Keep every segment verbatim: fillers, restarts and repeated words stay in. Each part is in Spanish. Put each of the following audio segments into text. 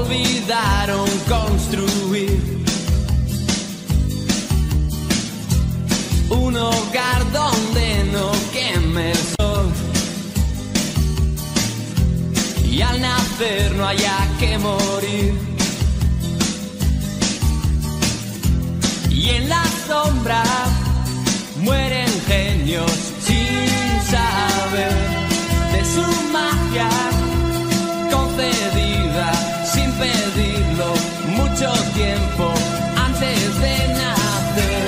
olvidaron construir un hogar donde no queme el sol y al nacer no haya que morir. Y en la sombra mueren genios sin saber de su magia concedida sin pedirlo mucho tiempo antes de nacer.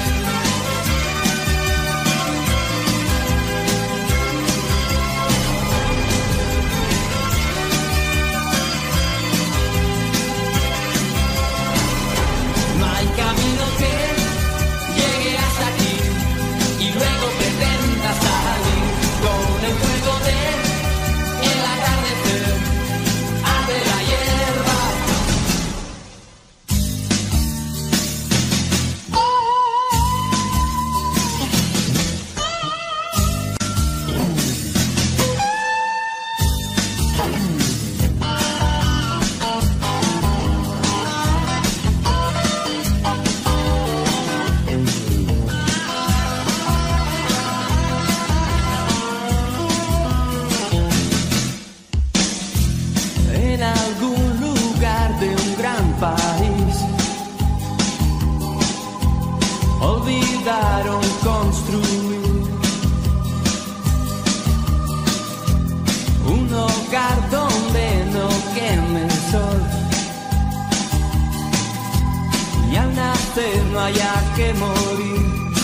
No hay camino que llegue hasta aquí y luego pretenda salir con el fuego de el atardecer. Arde la hierba. En algún lugar de un gran país olvidaron construir un hogar donde no queme el sol y al nacer no haya que morir.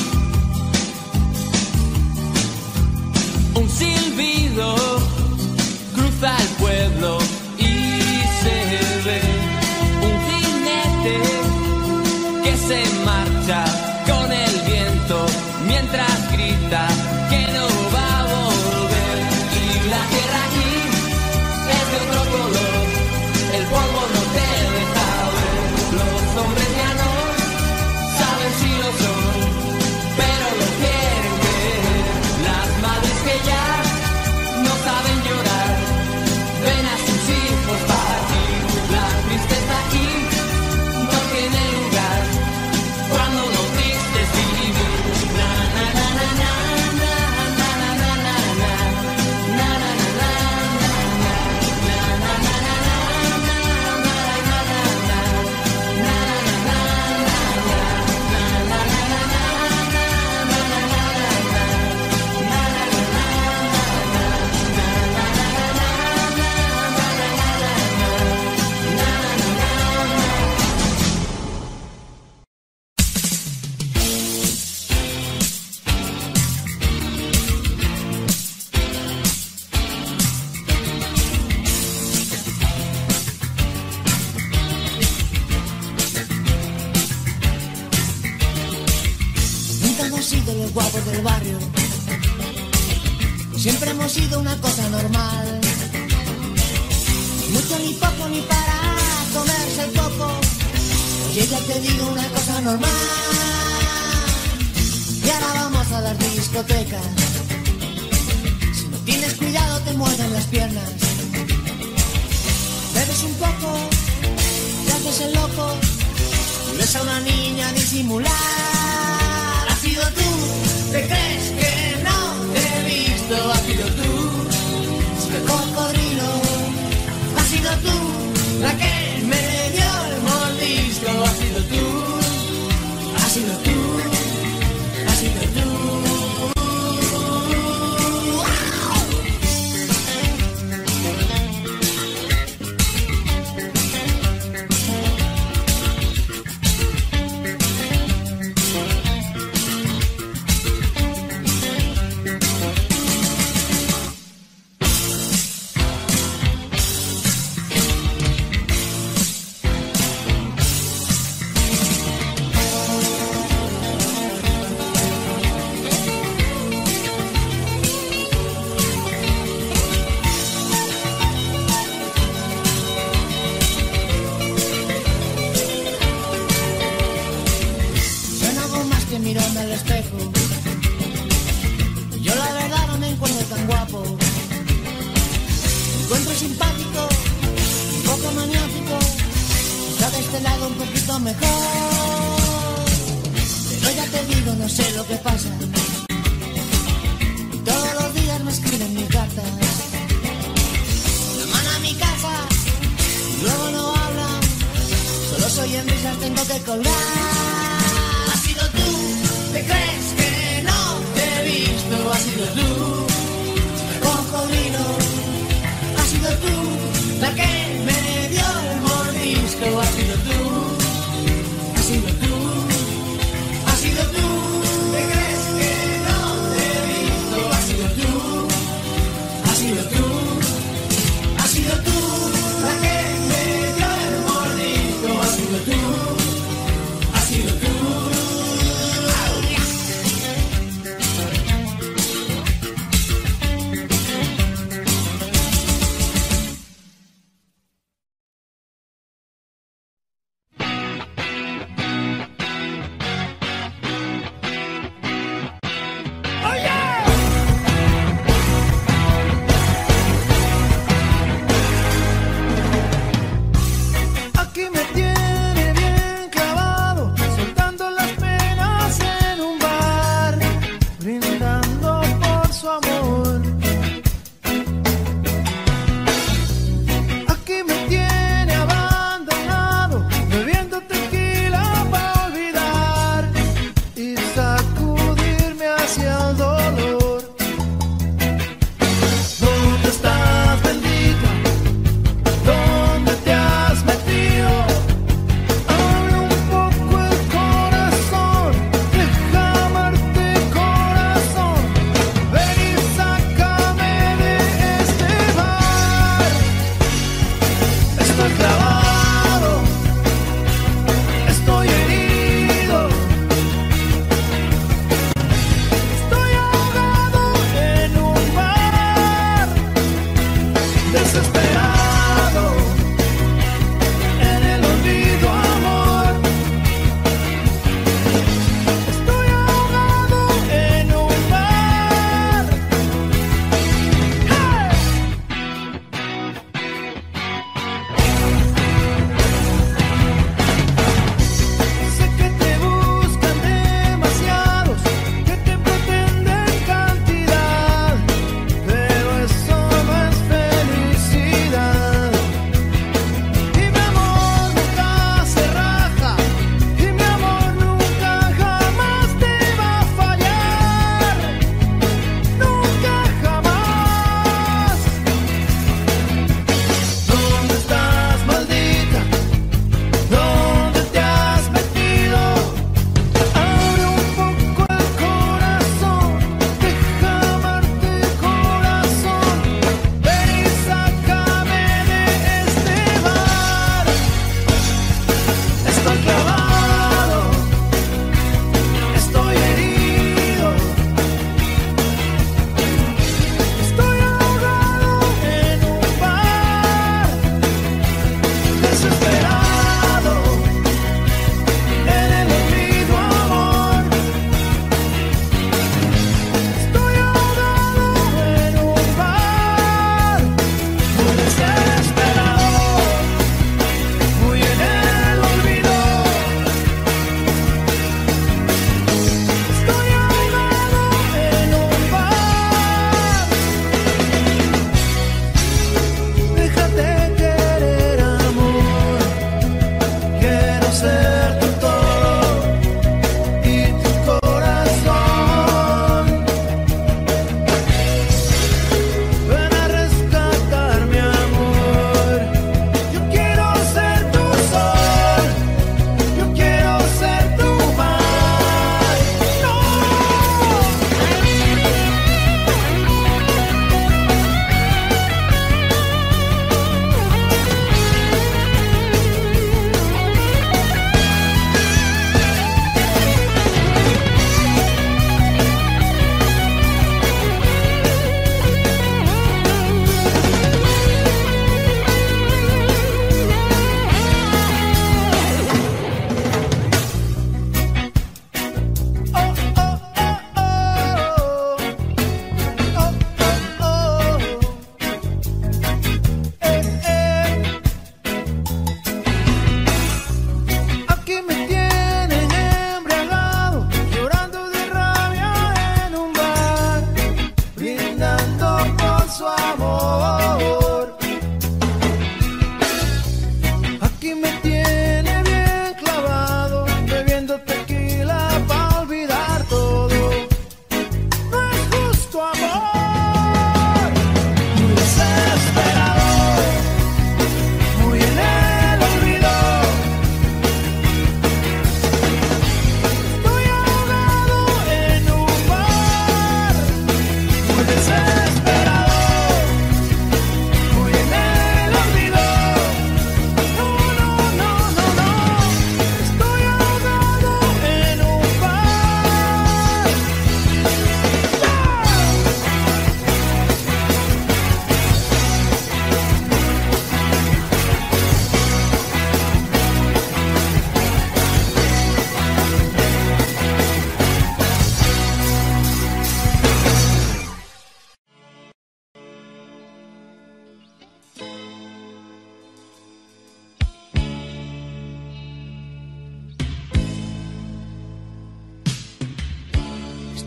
Un silbido cruza el pueblo y se ve un jinete que se marcha con el viento mientras grita que no va a volver. Y la tierra aquí es de otro color, el polvo no te deja ver. Los hombres ya no saben si lo son, pero lo quieren ver. Las madres que ya no saben llorar ven a sus hijos partir. La tristeza aquí no tiene lugar cuando lo triste es vivir. Na na na na na na na na na na na na na na na Nunca hemos sido los guapos del barrio, siempre hemos sido una cosa normal. Mucho ni poco ni para comerse el coco. Oye, ya te digo una cosa normal. Y ahora vamos a las discotecas. Si no tienes cuidado te muerden las piernas. Bebes un poco, te haces el loco y ves a una niña disimular. Has sido tú, te crees que no te he visto. Has sido tú, el cocodrilo. Has sido tú, la que me dio el mordisco. Has sido tú, has sido tú, has sido tú. lo mejor. Pero ya te digo, no sé lo que pasa. Todos los días me escriben mis cartas. Llaman a mi casa, luego no hablan. Solo soy en risas, tengo que colgar. Has sido tú, ¿te crees que no te he visto? Has sido tú, cocodrilo. Has sido tú, la que me dio el mordisco. Has sido tú, has sido tú, has sido tú. ¿Te crees que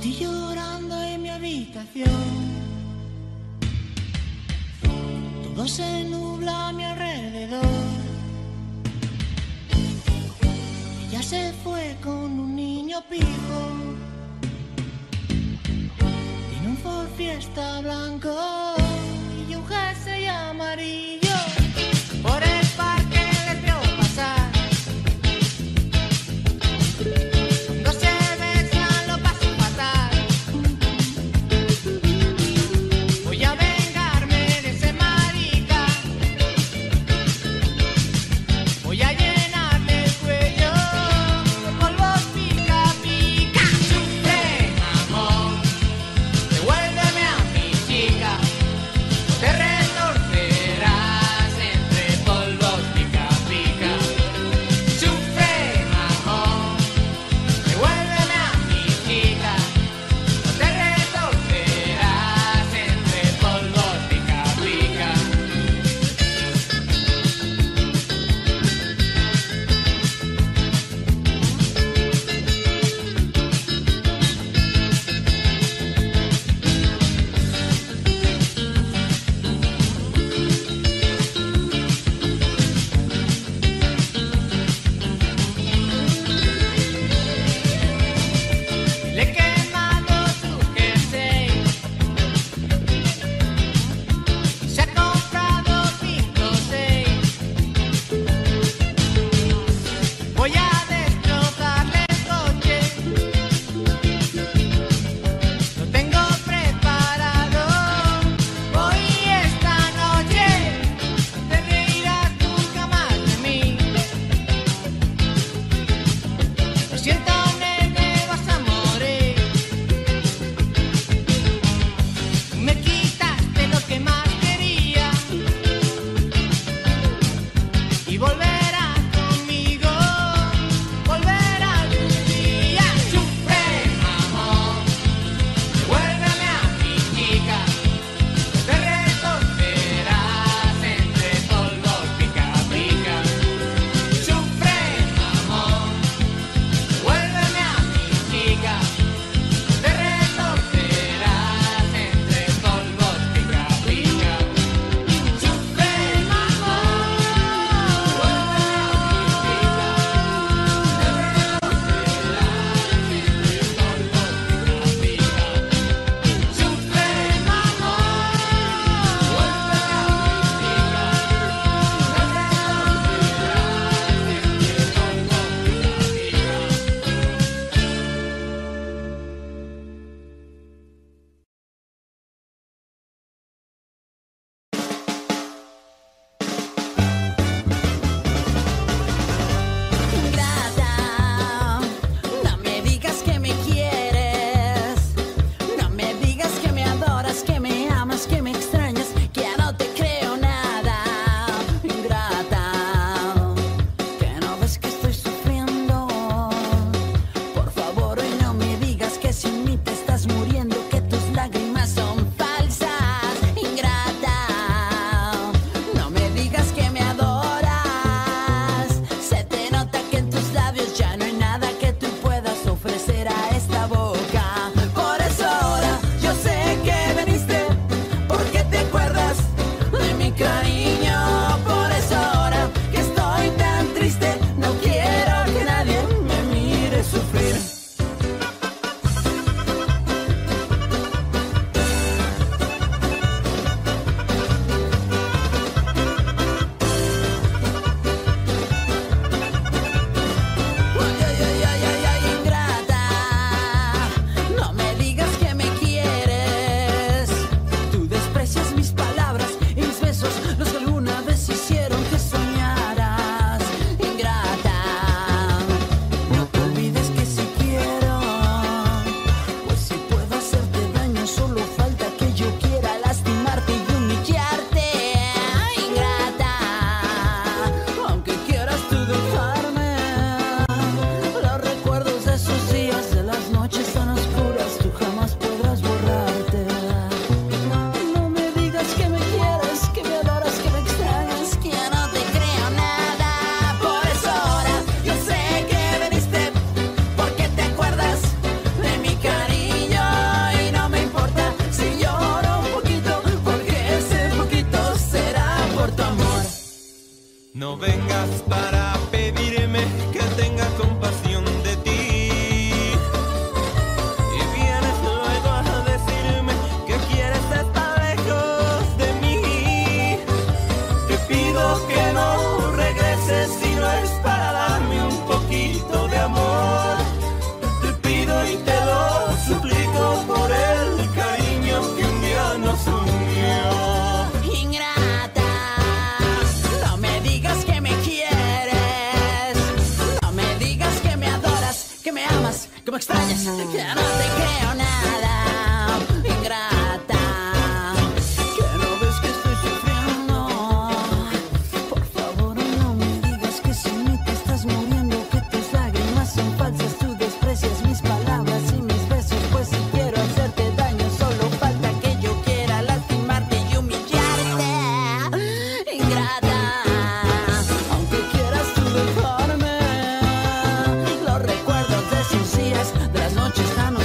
Estoy llorando en mi habitación. Todo se nubla a mi alrededor. Ella se fue con un niño pijo. Tiene un Ford Fiesta blanco y un jersey amarillo. Por el parque les veo pasar. Cuando se besan lo paso fatal. Voy a vengarme de ese marica. Voy a llenarle el cuello de polvos pica pica. Sufre, amor, devuélveme a mi chica. Que no te creo nada, ingrata. Que no ves que estoy sufriendo. Por favor no me digas que sin mí te estás muriendo, que tus lágrimas son falsas, tú desprecias mis palabras y mis besos. Pues si quiero hacerte daño, solo falta que yo quiera lastimarte y humillarte, ingrata. Aunque quieras tú dejarme, los recuerdos de esos días, de las noches tan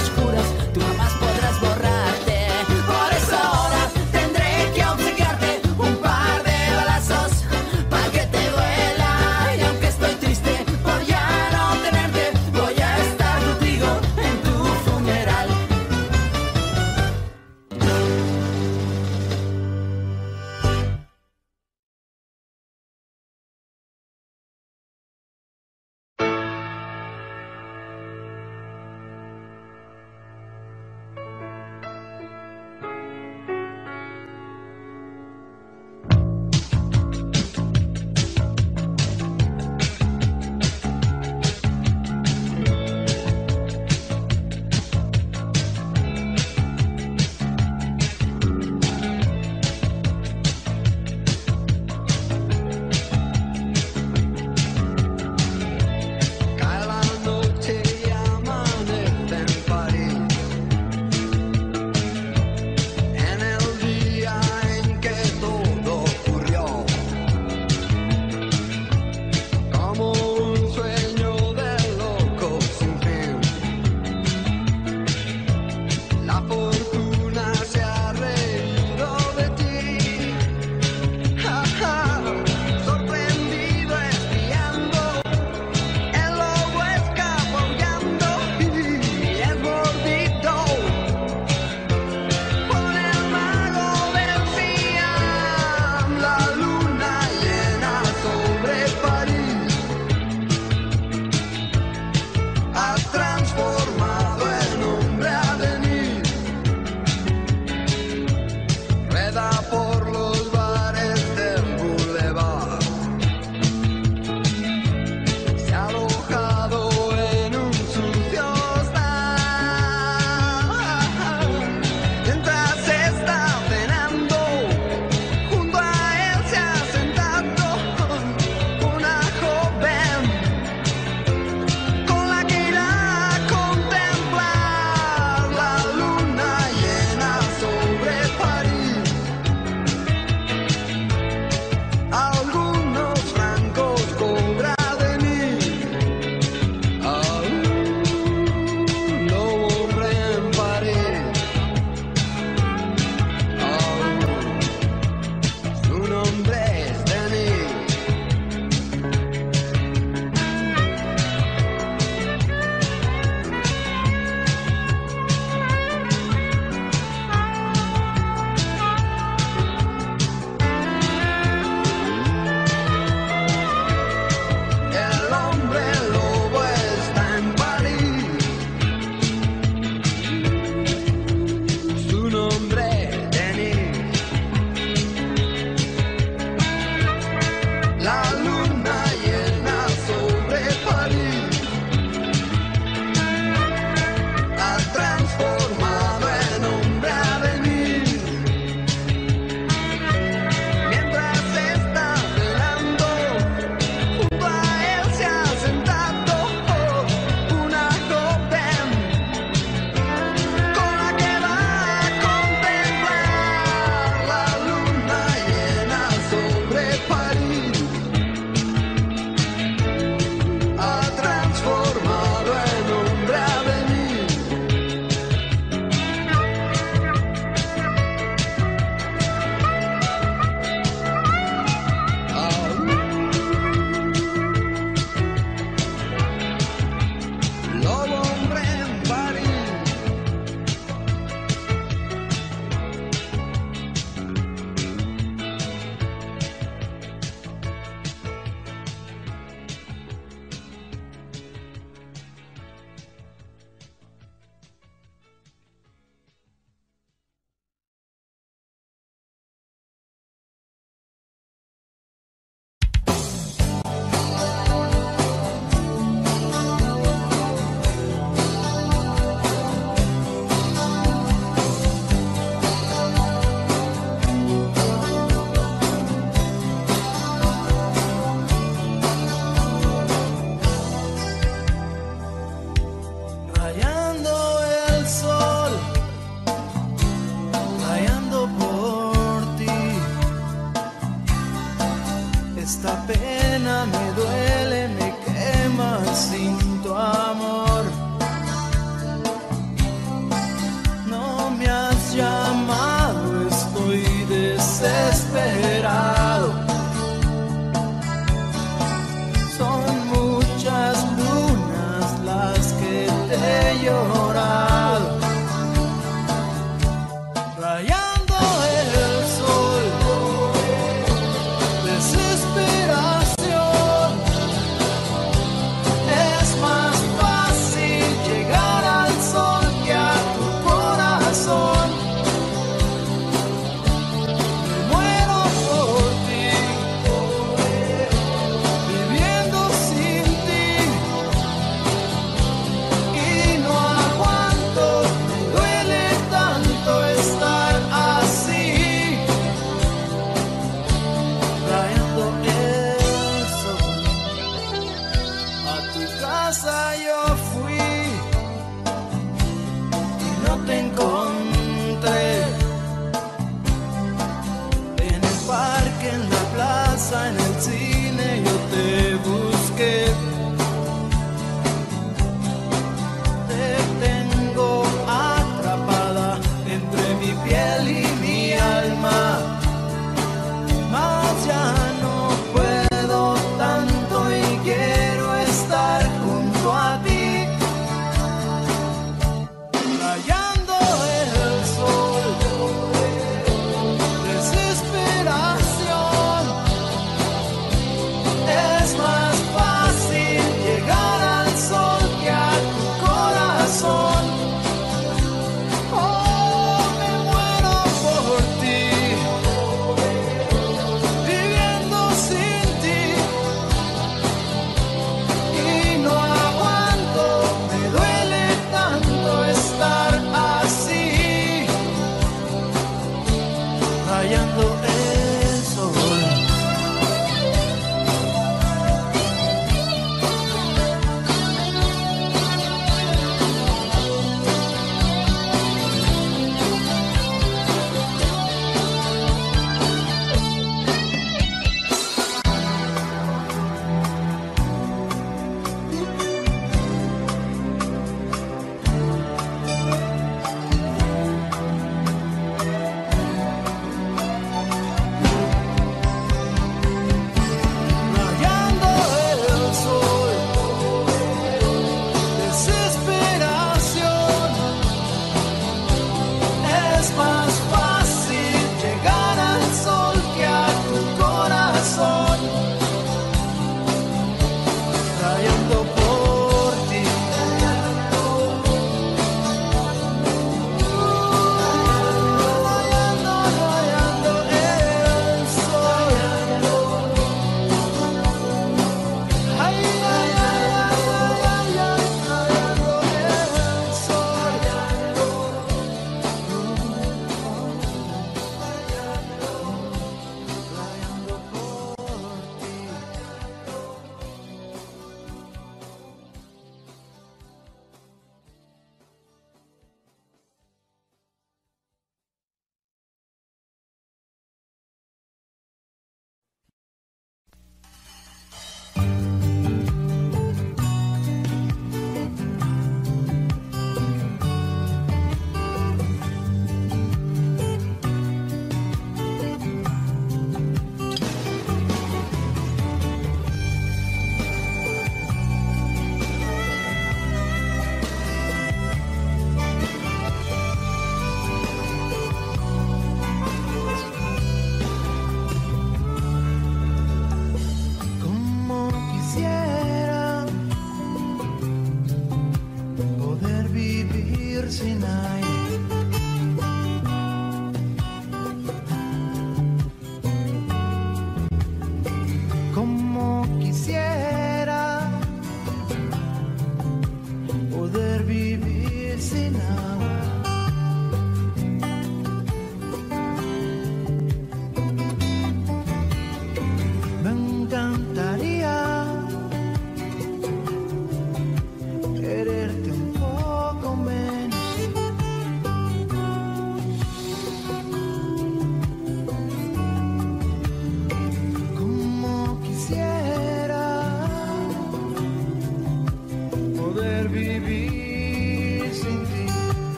rayando el sol.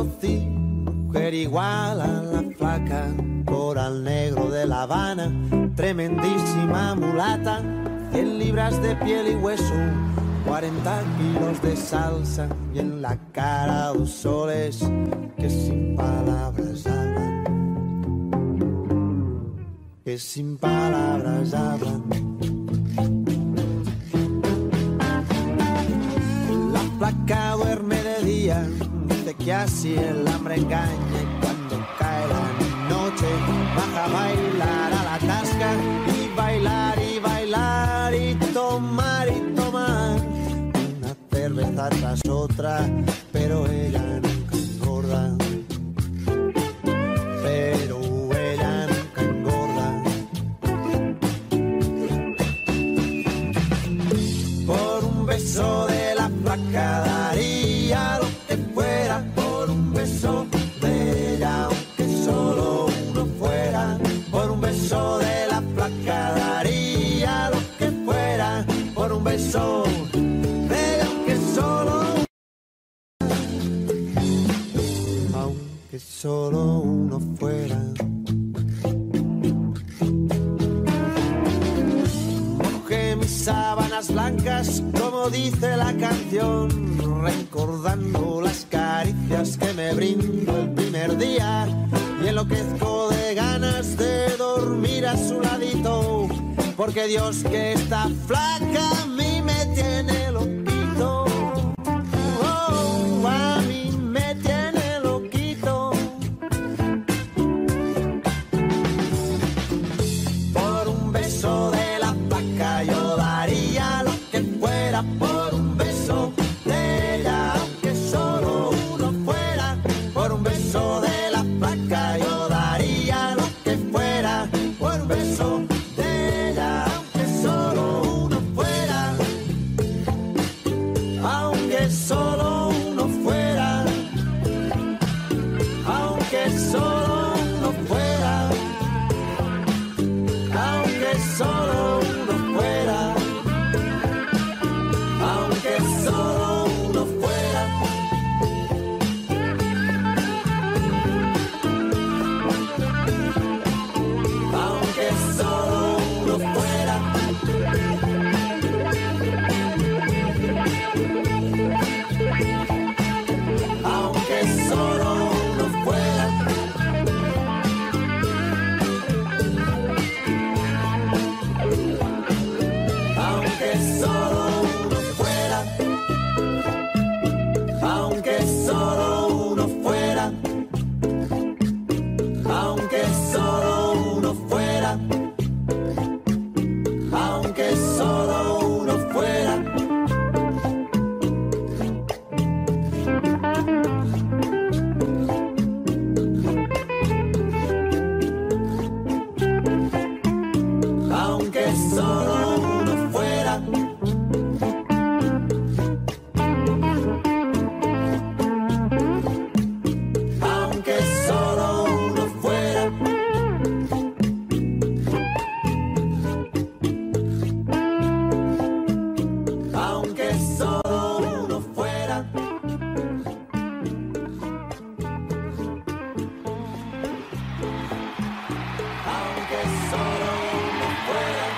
conocí, mujer igual a la flaca, coral negro de La Habana, tremendísima mulata, cien libras de piel y hueso, cuarenta kilos de salsa y en la cara dos soles que sin palabras hablan, que sin palabras hablan. La flaca duerme de día, dice que así el hambre engaña y cuando cae la noche baja a bailar a la tasca y bailar y bailar y tomar y tomar una cerveza tras otra, pero ella nunca engorda, pero ella nunca engorda. Por un beso de la flaca daría lo que fuera, por un beso de ella aunque solo uno fuera, por un beso de la flaca daría lo que fuera, por un beso de ella aunque solo aunque solo uno fuera. Mojé mis sábanas blancas como dice la canción, recordando las caricias que me brindó el primer día y enloquezco de ganas de dormir a su ladito, porque Dios que está flaca a mí me tiene loquito, oh, a mí me tiene loquito. Por un beso de la flaca yo daría lo que fuera, por un beso de ella aunque solo uno fuera, por un beso de la flaca yo daría lo que fuera, por un beso de ella aunque solo uno fuera, aunque solo uno fuera, aunque solo uno fuera, aunque solo uno fuera, aunque solo uno fuera. Aunque solo uno fuera. Aunque solo uno fuera. Aunque solo uno fuera. Aunque solo uno fuera. Aunque solo uno fuera. Aunque solo uno fuera. Aunque solo uno fuera. Aunque solo uno fuera. Aunque solo uno fuera. Aunque solo uno fuera.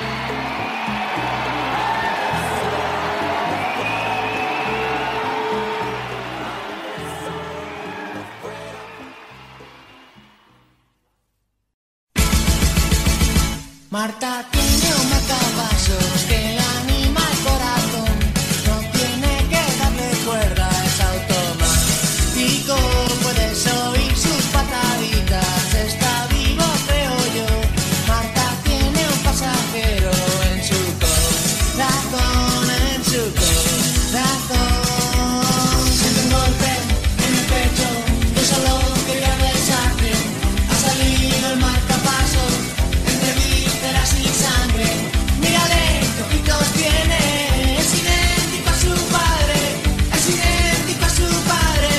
Marta tiene un marcapasos que le anima el corazón, no tiene que darle cuerda, es automático, puedes oír sus pataditas, está vivo creo yo. Marta tiene un pasajero en su corazón, en su corazón. Siente un golpe en el pecho, yo solo quería besarte, ha salido el marcapasos entre vísceras y sangre. Mírale, qué ojitos tiene, es idéntico a su padre, es idéntico a su padre.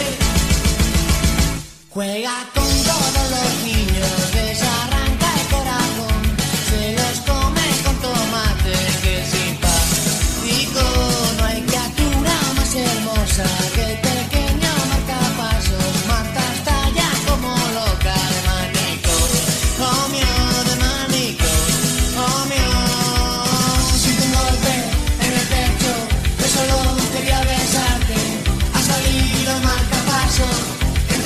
Juega con todos los niños, les arranca el corazón, se los come con tomate, que simpático. No hay criatura más hermosa que el pequeño marcapasos.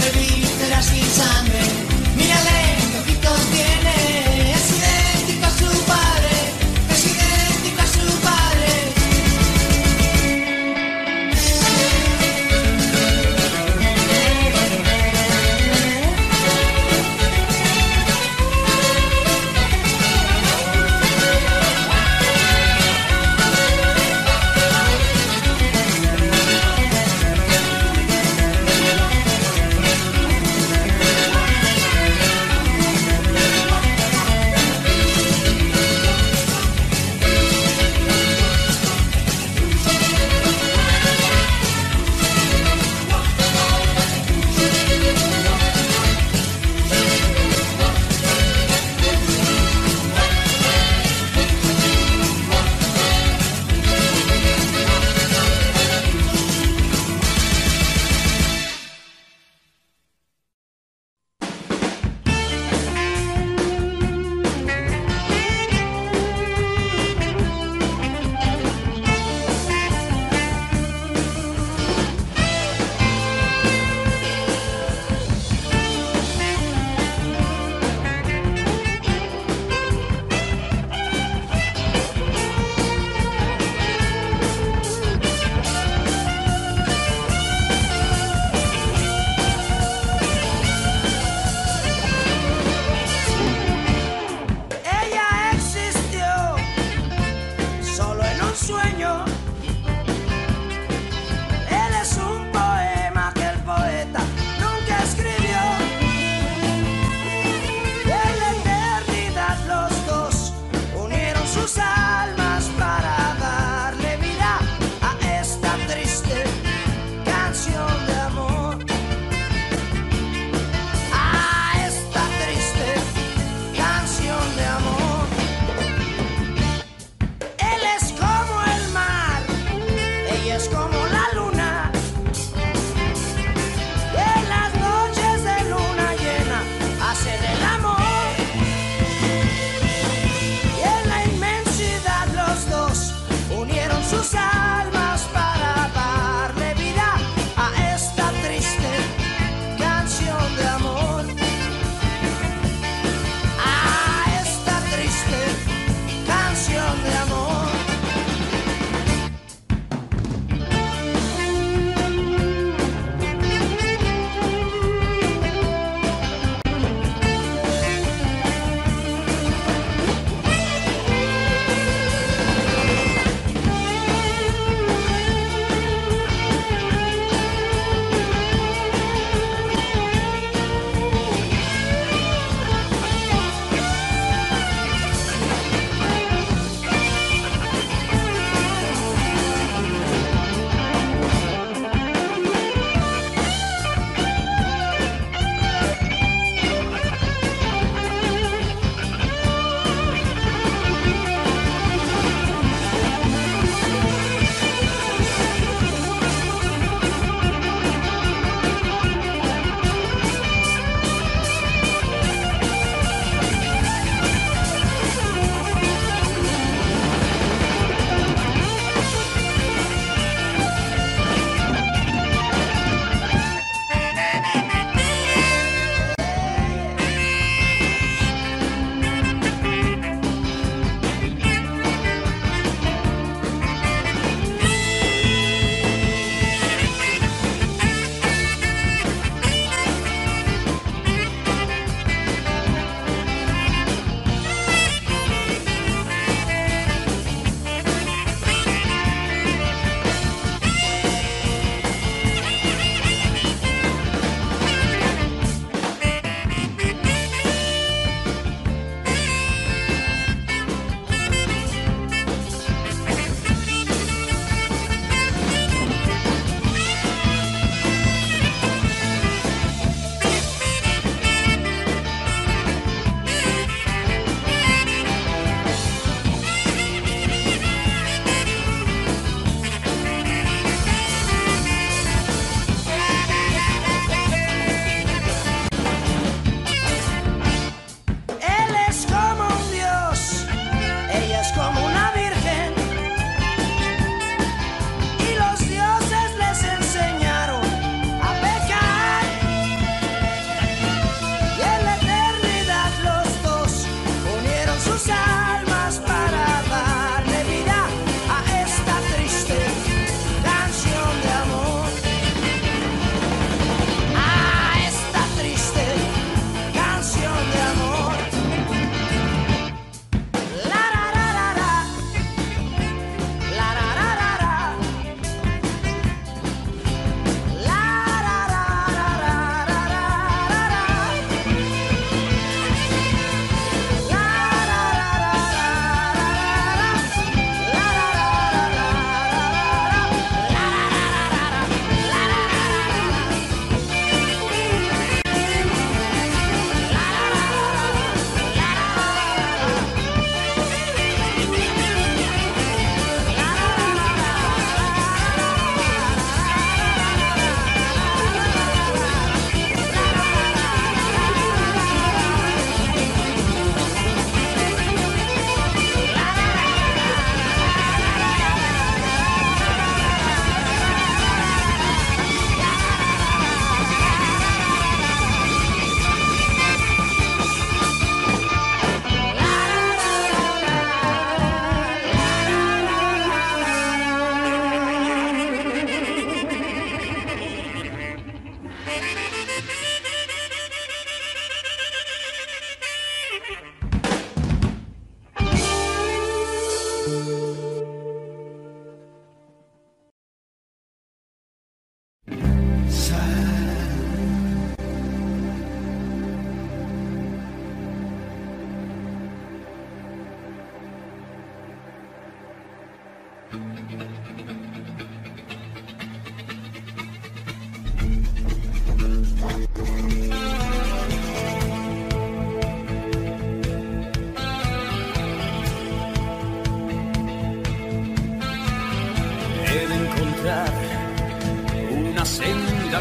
de vísceras sin sangre. Mírale, qué ojitos tiene. Es idéntico a su padre, es idéntico a su padre.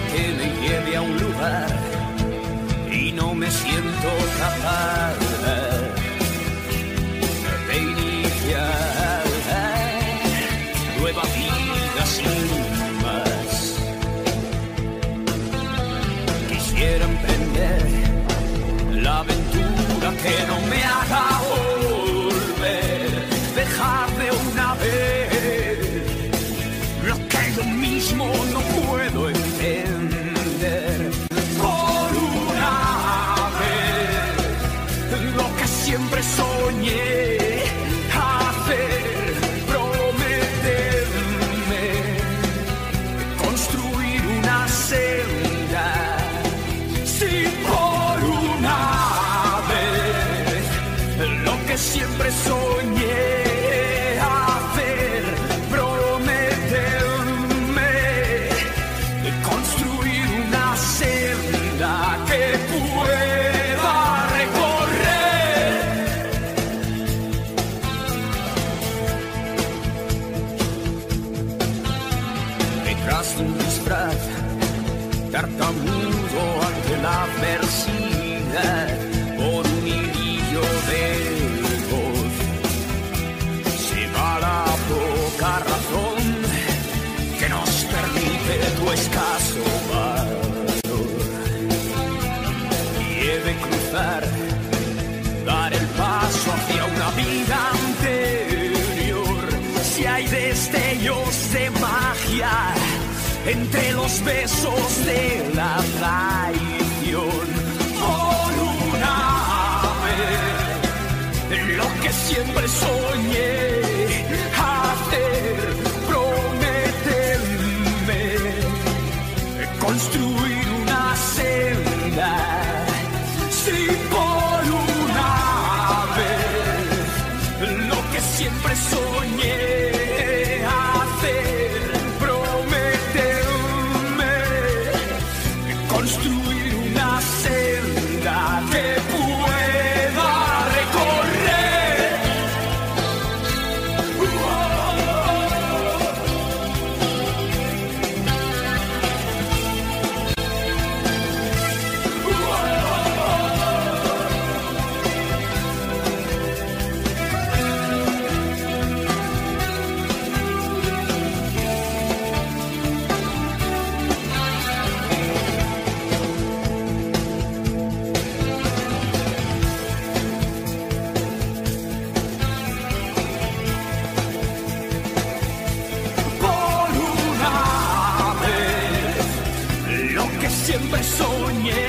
que me lleve a un lugar y no me siento capaz de iniciar nueva vida sin más. Quisiera emprender la aventura que no me haga volver, dejar de una vez lo que yo mismo no puedo entender. Por una vez lo que siempre soñé hacer, prometerme construir una senda. Si por una vez lo que siempre soñé hacer, prometerme construir una senda que pueda recorrer. Detrás de un disfraz tartamudo ante la adversidad, por un hilillo de voz se va la poca razón que nos permite tu escaso valor. Y he de cruzar, dar el paso hacia una vida anterior. Si hay destellos de magia entre los besos de la traición, por una vez lo que siempre soñé hacer, prometerme construir una senda. Si por una vez lo que siempre soñé hacer, construir una senda que pueda recorrer. Siempre soñé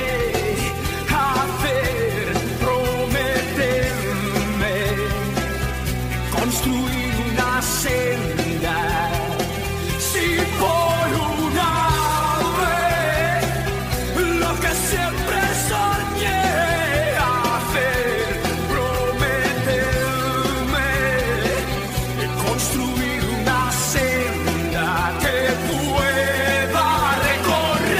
hacer, prometerme construir una senda. Si por una vez lo que siempre soñé hacer, prometerme construir una senda que pueda recorrer.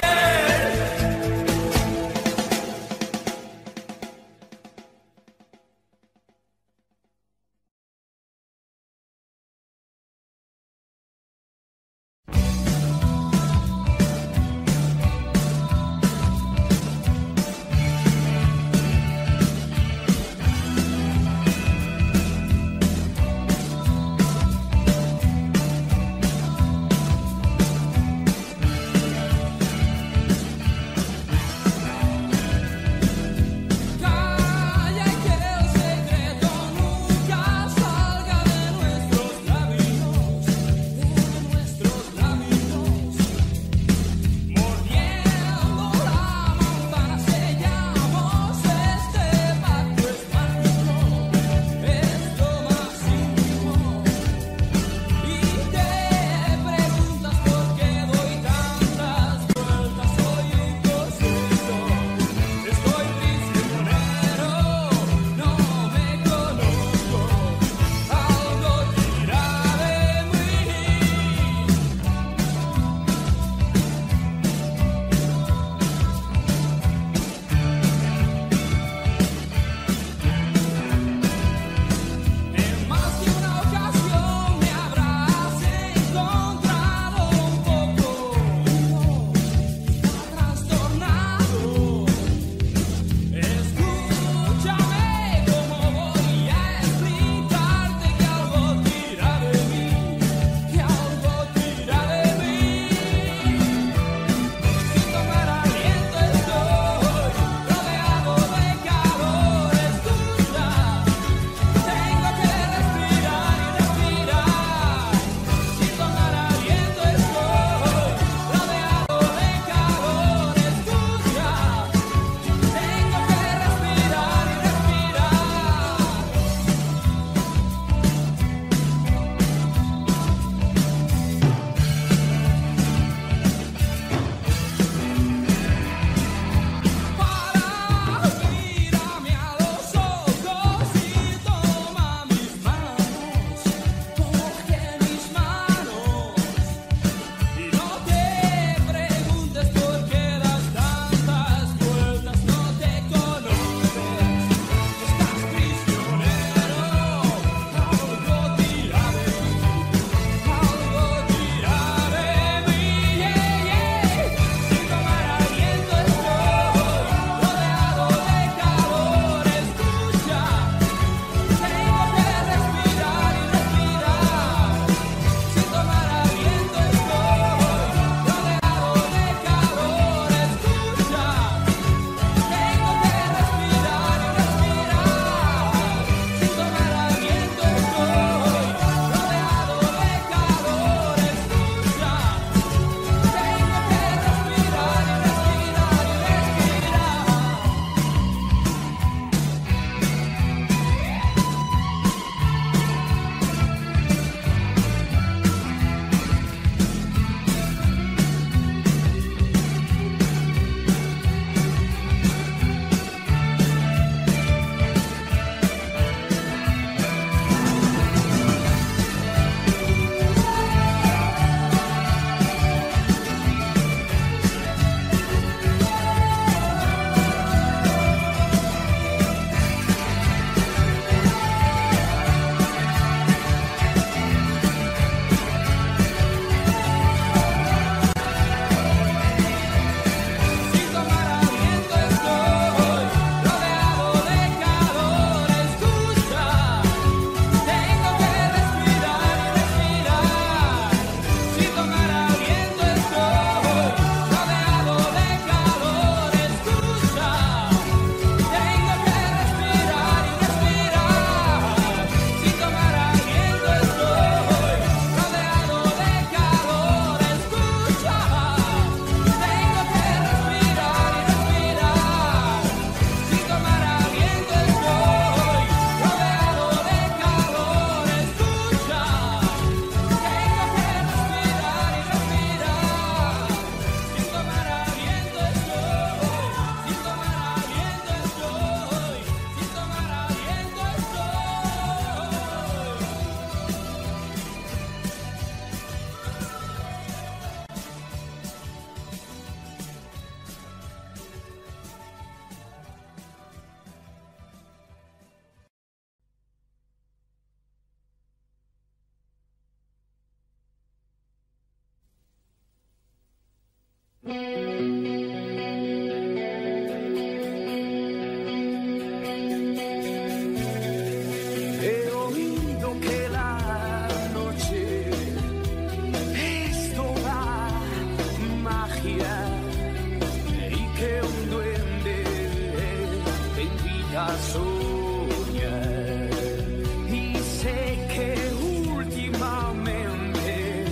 soñar. Y sé que últimamente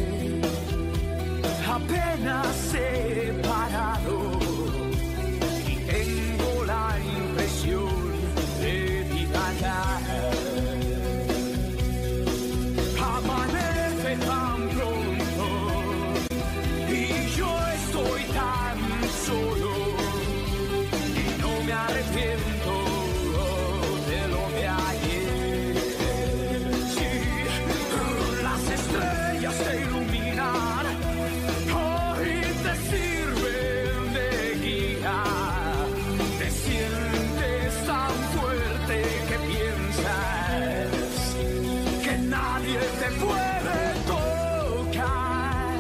apenas he parado y tengo la impresión de divagar. Amanece tan pronto y yo estoy tan solo y no me arrepiento de lo de ayer. Sí, las estrellas te iluminan, hoy te sirven de guía. Te sientes tan fuerte que piensas que nadie te puede tocar.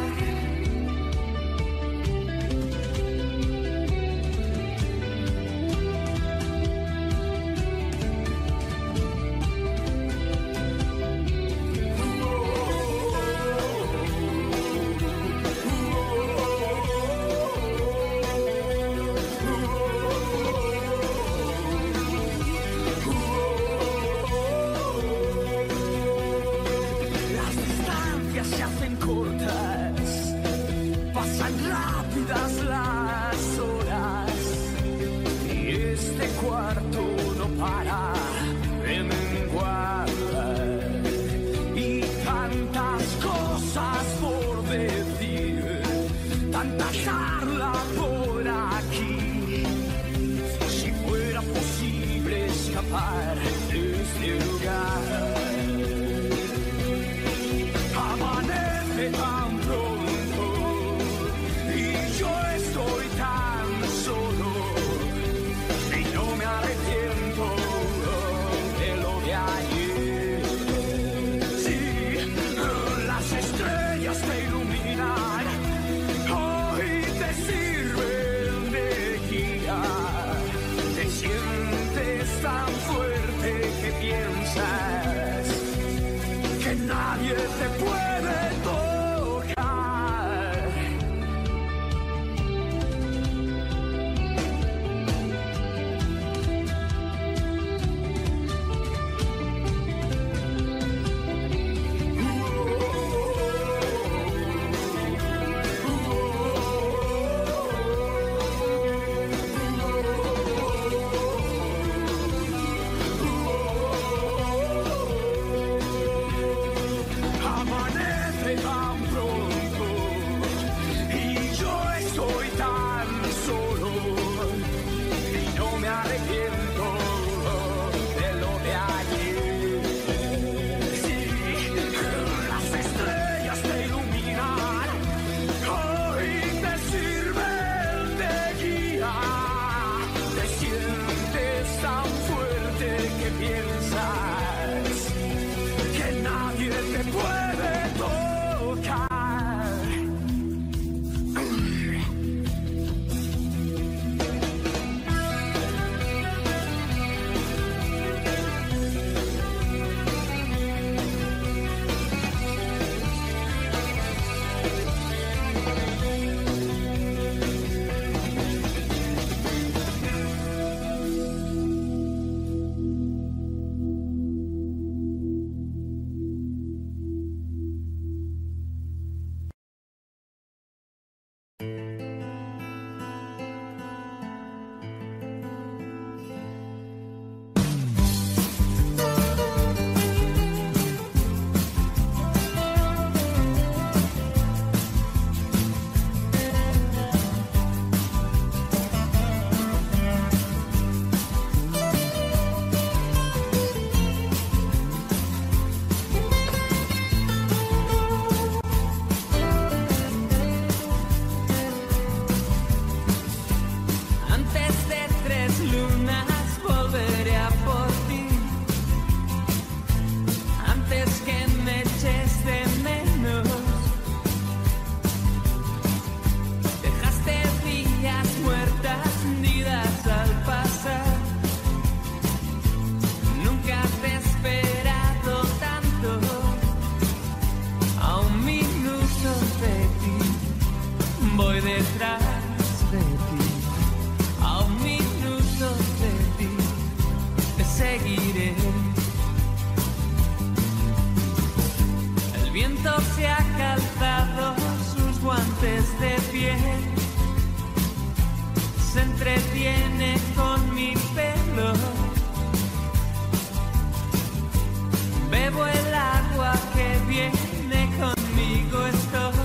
Las distancias se hacen cortas, pasan rápidas las horas y este cuarto no para de menguar. Y tantas cosas por decir, tanta charla por aquí. Si fuera posible escapar de este lugar. Amanece tan pronto y yo estoy tan solo y no me arrepiento de lo de ayer. Sí, las estrellas te iluminan, hoy te sirven de guía. Te sientes tan fuerte que piensas de pie, se entretiene con mi pelo. Bebo el agua que viene conmigo, estoy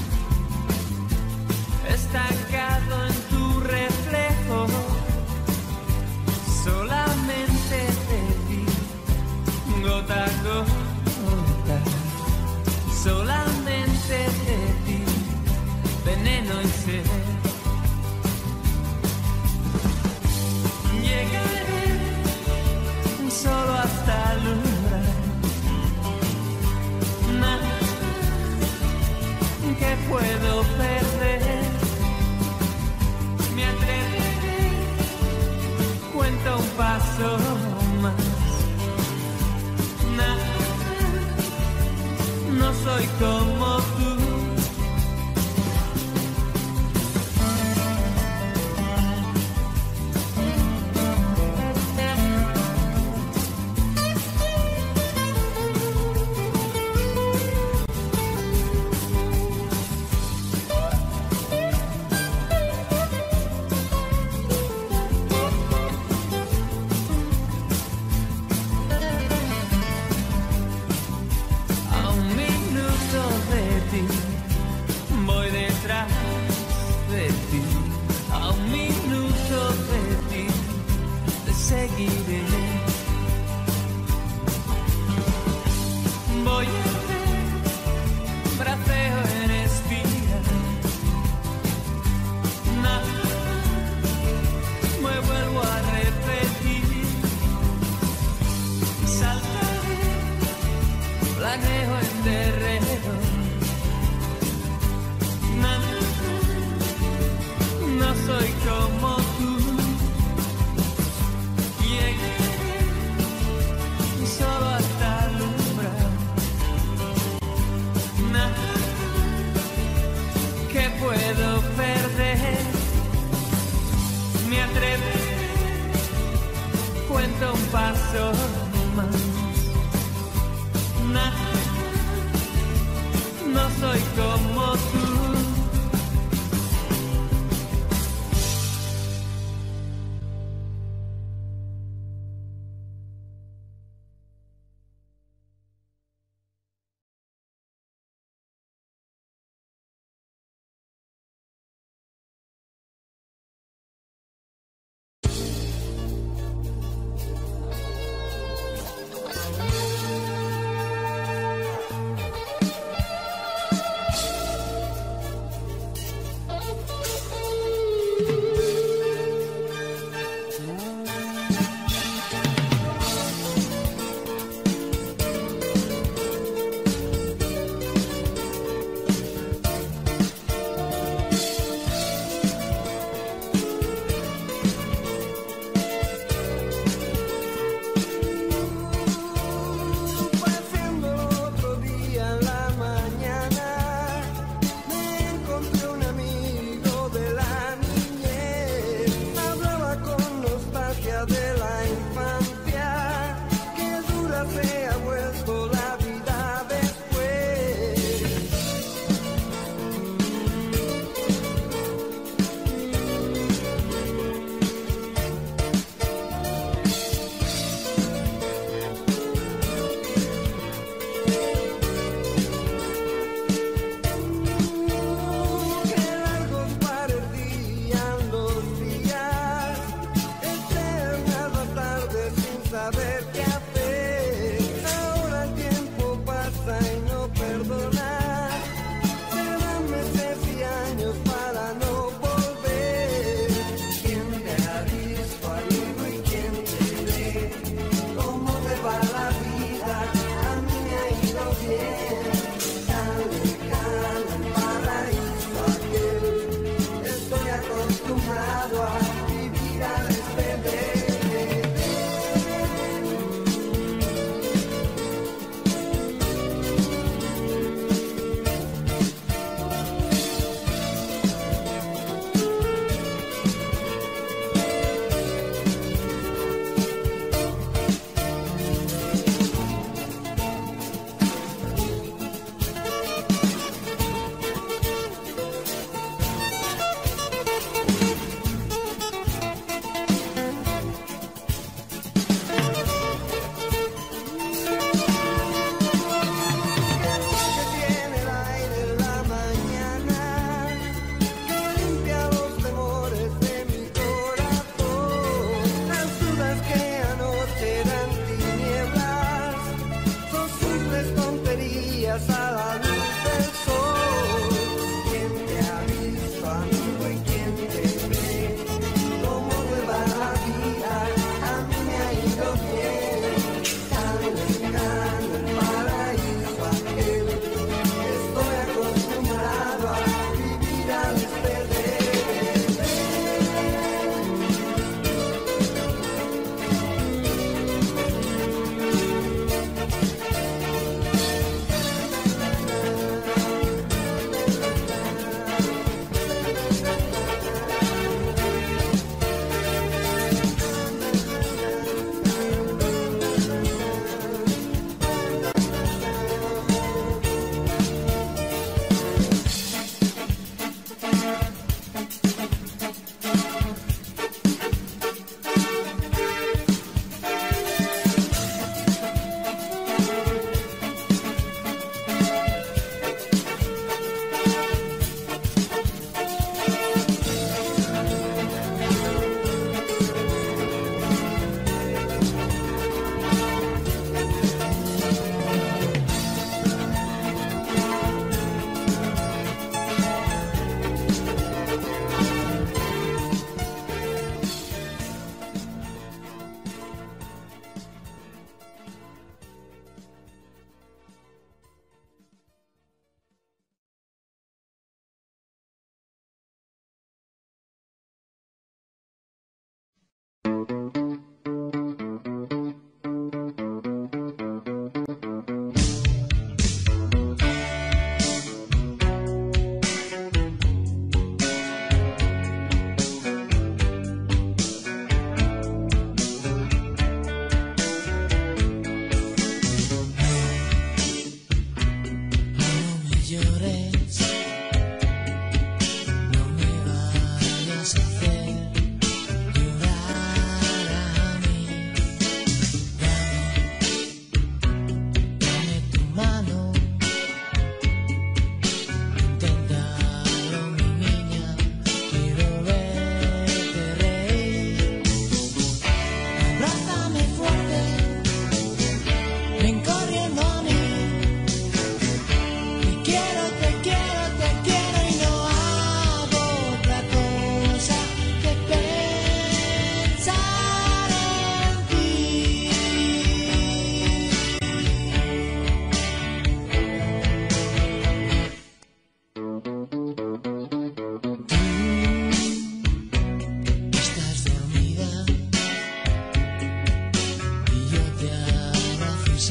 estancado en tu reflejo. Solamente te vi, gota a gota. Solamente te vi, veneno y sed. Llegaré solo hasta alumbrar. Nada que puedo perder. Me atreveré, cuento un paso más. Nada, no soy como tú. Voy detrás de ti, a un minuto de ti, te seguiré. Voy a ver, braceo en espiral. Nada, me vuelvo a repetir. Saltaré, planeo en terreno. No soy como tú. Llegué solo hasta alumbrar. Nada que puedo perder. Me atreveré, cuento un paso más. Nada, no soy como tú.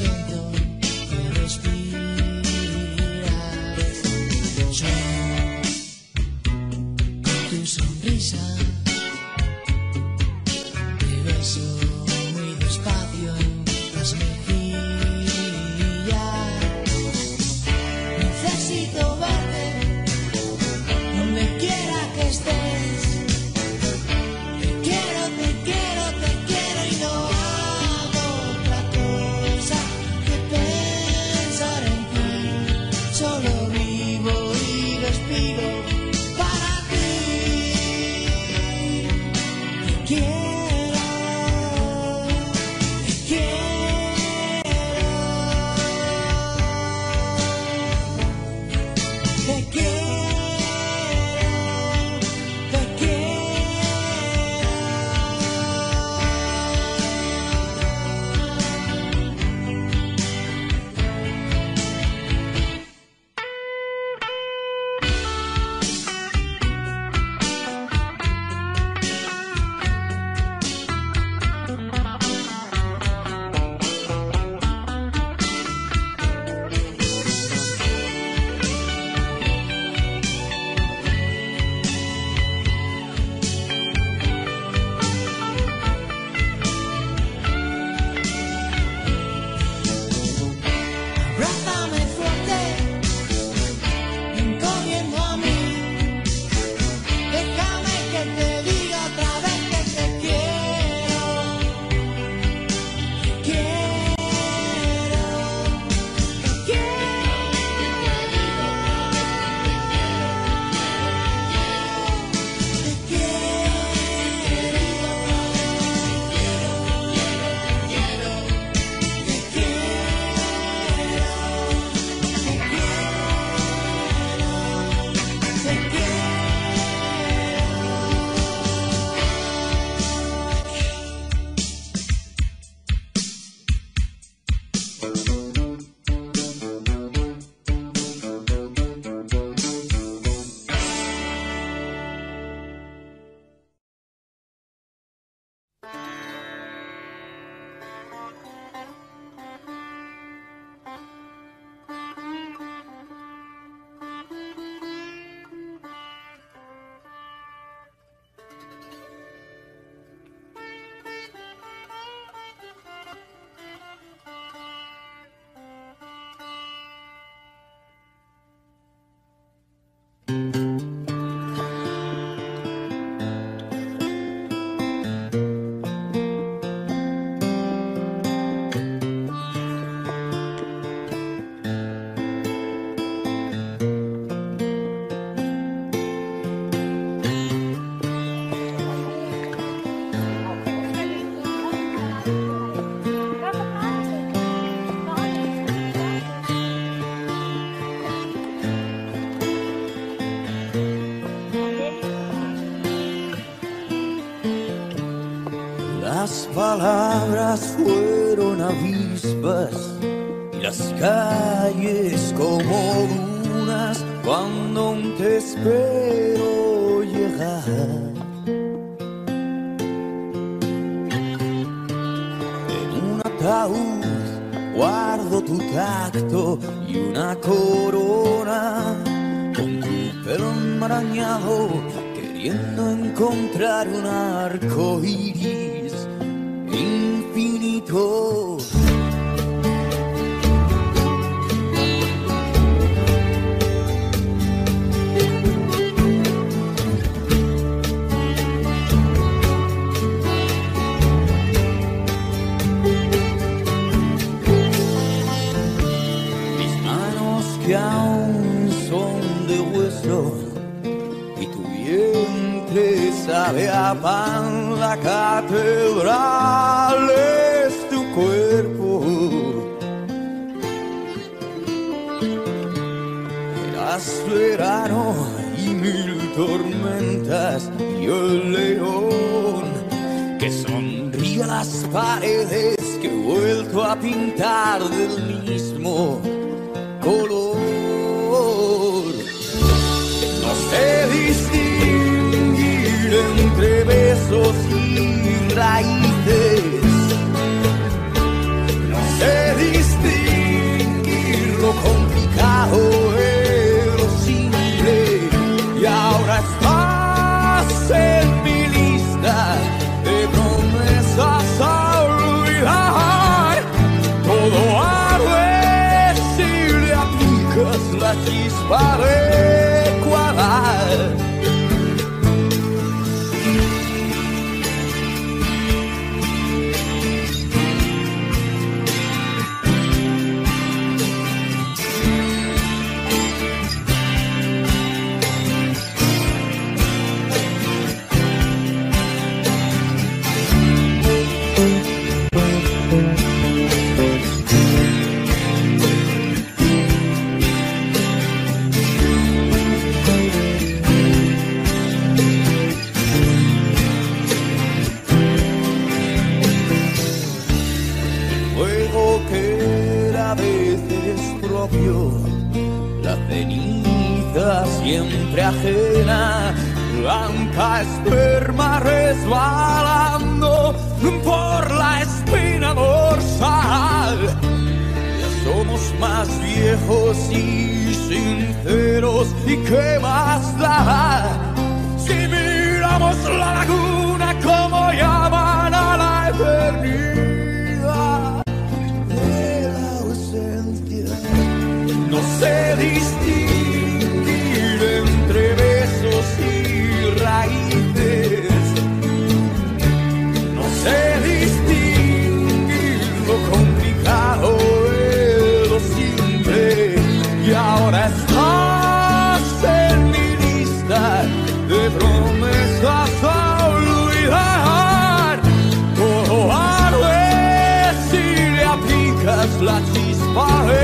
siento que respiras. Sueño con tu sonrisa. Te beso muy despacio en las mejillas. Necesito verte donde quiera que estés. Te quiero, te quiero, te quiero y no hago otra cosa que pensar en ti. Solo vivo y respiro para ti. Te quiero, te quiero, te quiero, te abrázame fuerte, ven corriendo a mí. Déjame que te diga otra vez que te quiero. Te quiero, te quiero, te Las palabras fueron avispas y las calles como dunas cuando aún te espero llegar. En un ataúd guardo tu tacto y una corona con tu pelo enmarañado, queriendo encontrar un arco iris infinito. Mis manos que aún son de hueso y tu vientre sabe a pan, la catedral es tu cuerpo. Eras verano y mil tormentas y el león que sonríe a las paredes que he vuelto a pintar del mismo color. No sé distinguir entre besos y raíces. No sé distinguir chispa de cuadrar. La ceniza siempre ajena, blanca esperma resbalando por la espina dorsal. Ya somos más viejos y sinceros, ¿y qué más da? Si miramos la laguna como llaman a la eternidad de la ausencia. No sé distinguir entre besos y raíces. No sé distinguir lo complicado de lo simple. Y ahora estás en mi lista de promesas a olvidar. Todo arde si le aplicas la chispa de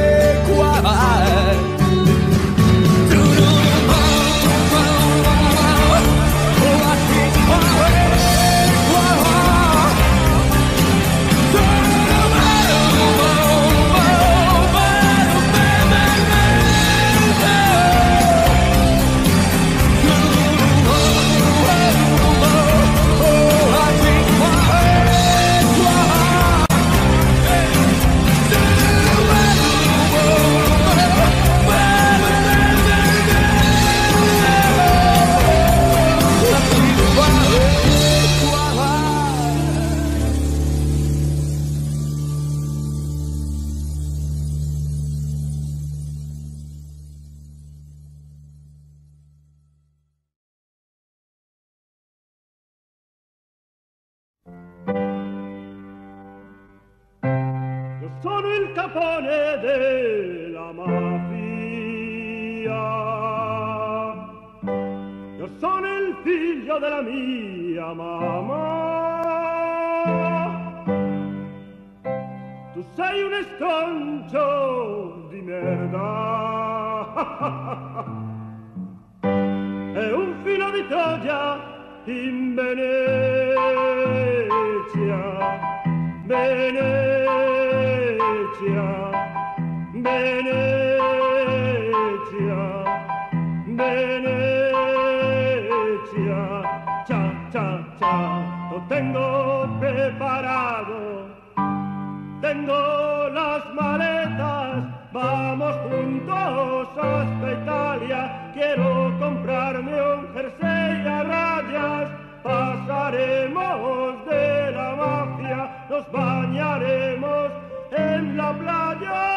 sono il capone della mafia, io sono il figlio della mia mamma, tu sei un estrancio di merda e un filo di Troia in Venezia. Venezia, Venezia, Venezia, cha, cha, cha, lo tengo preparado, tengo las maletas, vamos juntos hasta Italia, quiero comprarme un jersey a rayas, pasaremos de la mafia, nos bañaremos en la playa.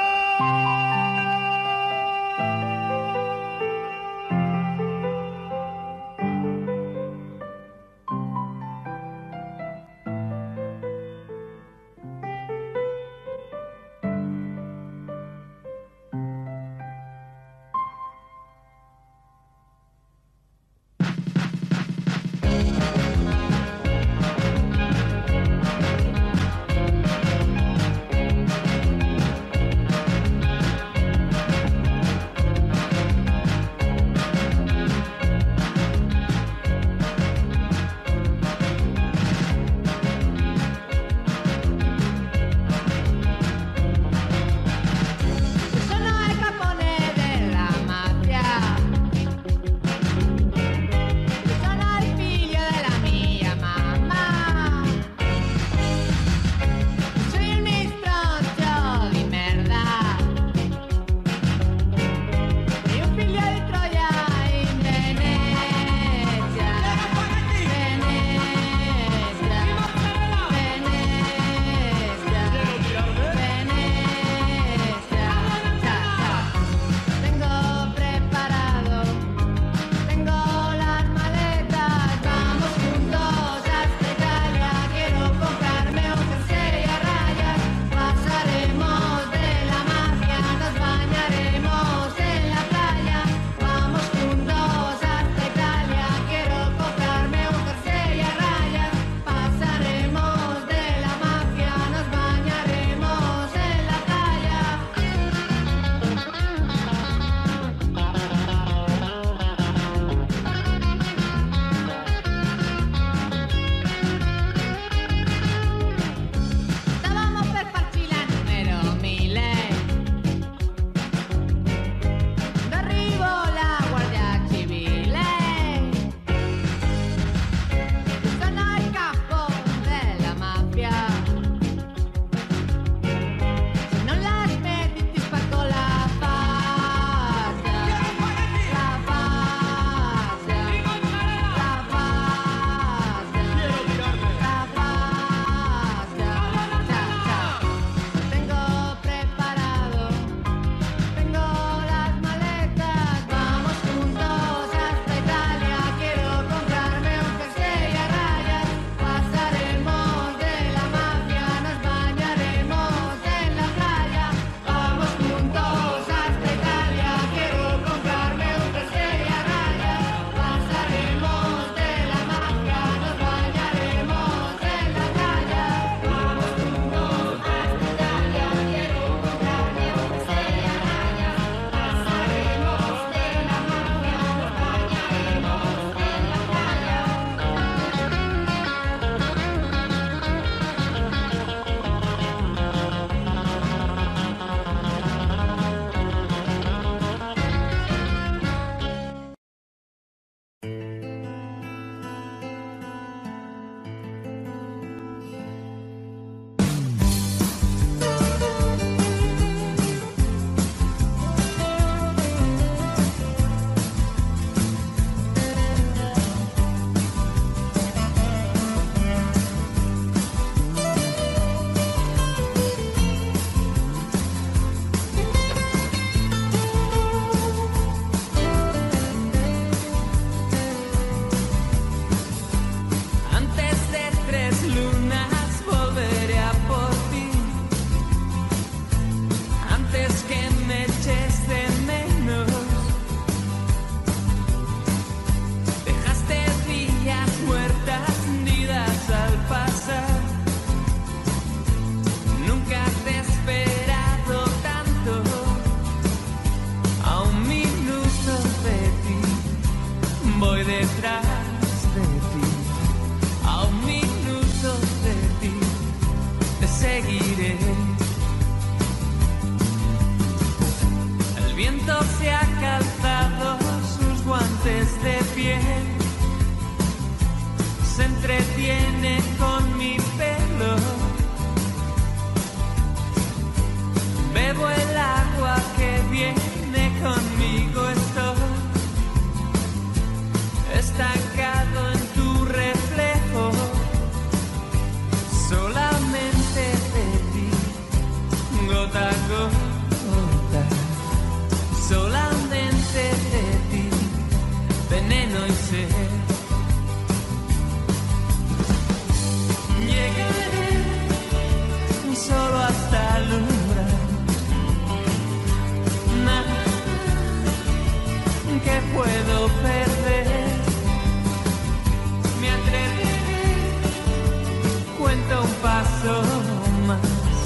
cuenta un paso más.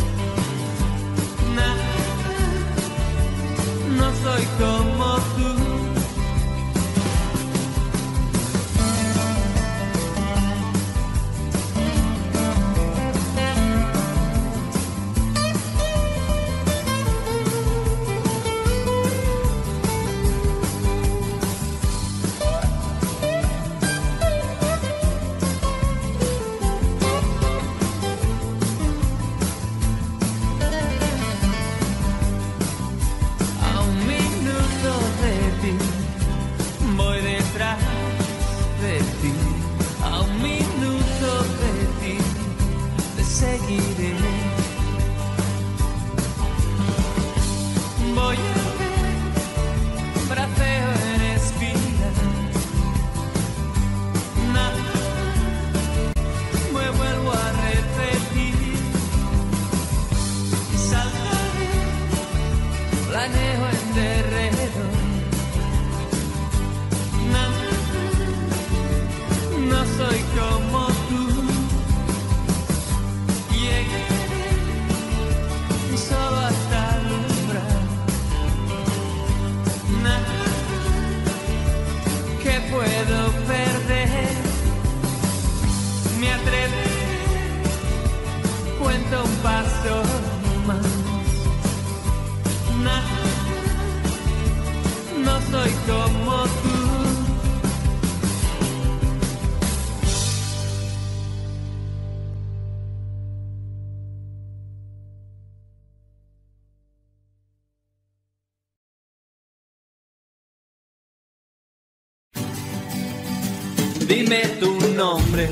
Nah, no soy como tú. Dime tu nombre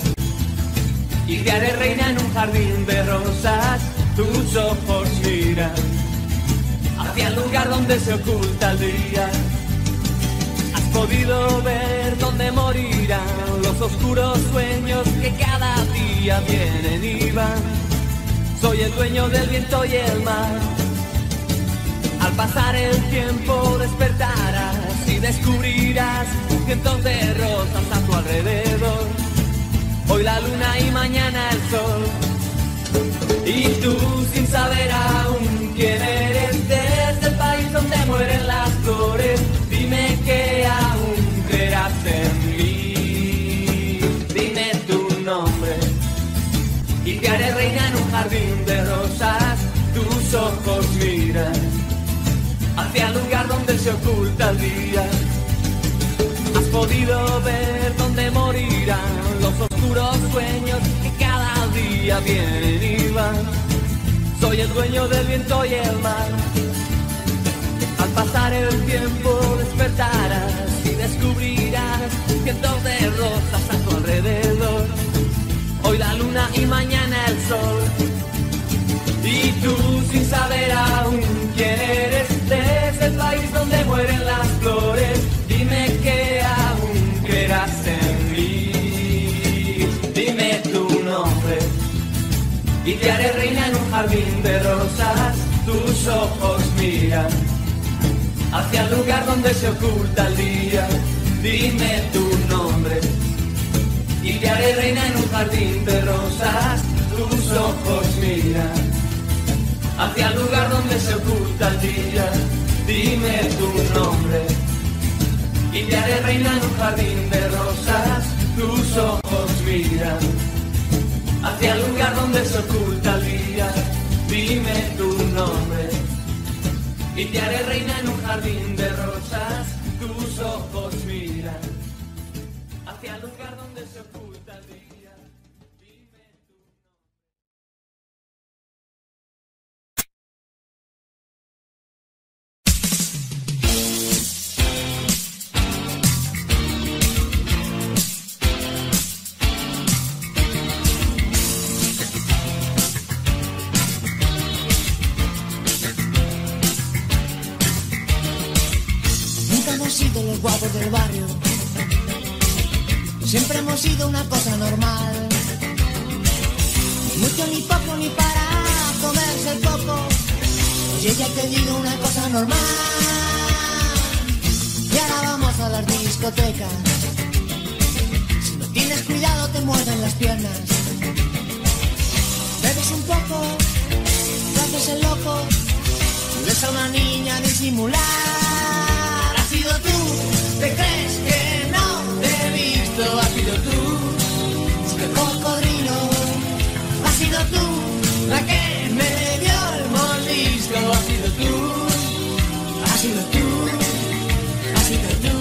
y te haré reina en un jardín de rosas. Tus ojos miran hacia el lugar donde se oculta el día. Has podido ver dónde morirán los oscuros sueños que cada día vienen y van. Soy el dueño del viento y el mar. Al pasar el tiempo despertarás y descubrirás cientos de rosas a tu alrededor. Hoy la luna y mañana el sol. Y tú sin saber aún quién eres, desde el país donde mueren las flores, dime que aún creerás en mí. Dime tu nombre y te haré reina en un jardín de rosas. Tus ojos miran hacia el lugar donde se oculta el día. Has podido ver dónde morirán los oscuros sueños que cada día vienen y van. Soy el dueño del viento y el mar. Al pasar el tiempo despertarás y descubrirás cientos de rosas a tu alrededor. Hoy la luna y mañana el sol. Y tú sin saber aún quién eres, desde el país donde mueren las flores, dime que aún creerás en mí. Dime tu nombre y te haré reina en un jardín de rosas. Tus ojos miran hacia el lugar donde se oculta el día. Dime tu nombre y te haré reina en un jardín de rosas. Tus ojos miran hacia el lugar donde se oculta el día. Dime tu nombre y te haré reina en un jardín de rosas. Tus ojos miran hacia el lugar donde se oculta el día. Dime tu nombre y te haré reina en un jardín de rosas. Tus ojos miran hacia el lugar donde se oculta el día. Los guapos del barrio siempre hemos sido una cosa normal, ni mucho ni poco ni para comerse el coco. Oye, ya te digo una cosa normal, y ahora vamos a las discotecas. Si no tienes cuidado te muerden las piernas. haces el loco, ves a una niña disimular. Has sido tú, te crees que no te he visto. Has sido tú, el cocodrilo. Has sido tú, la que me dio el mordisco. Has sido tú, has sido tú, has sido tú.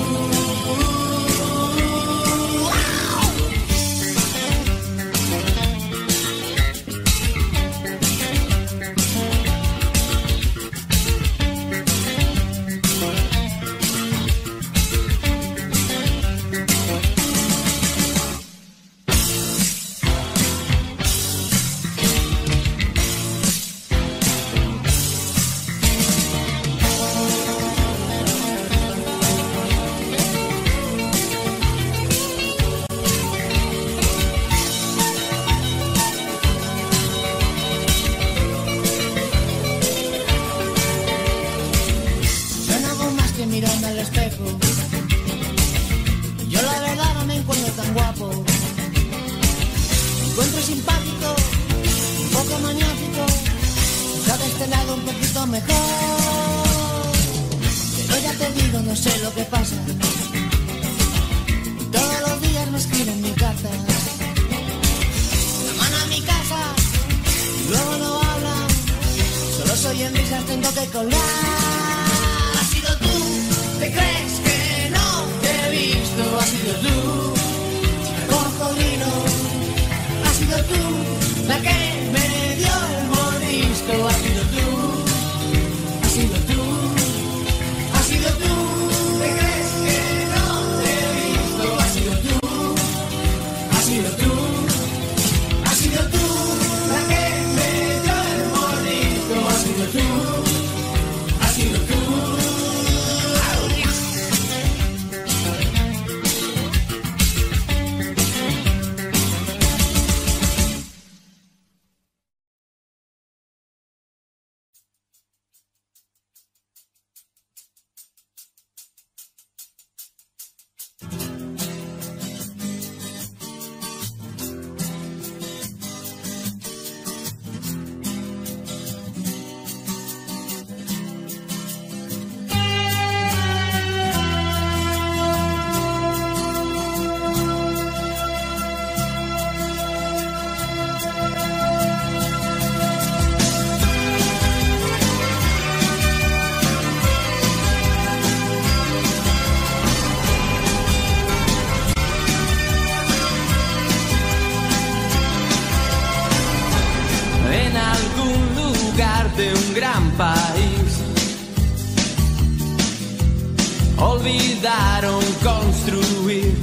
Olvidaron construir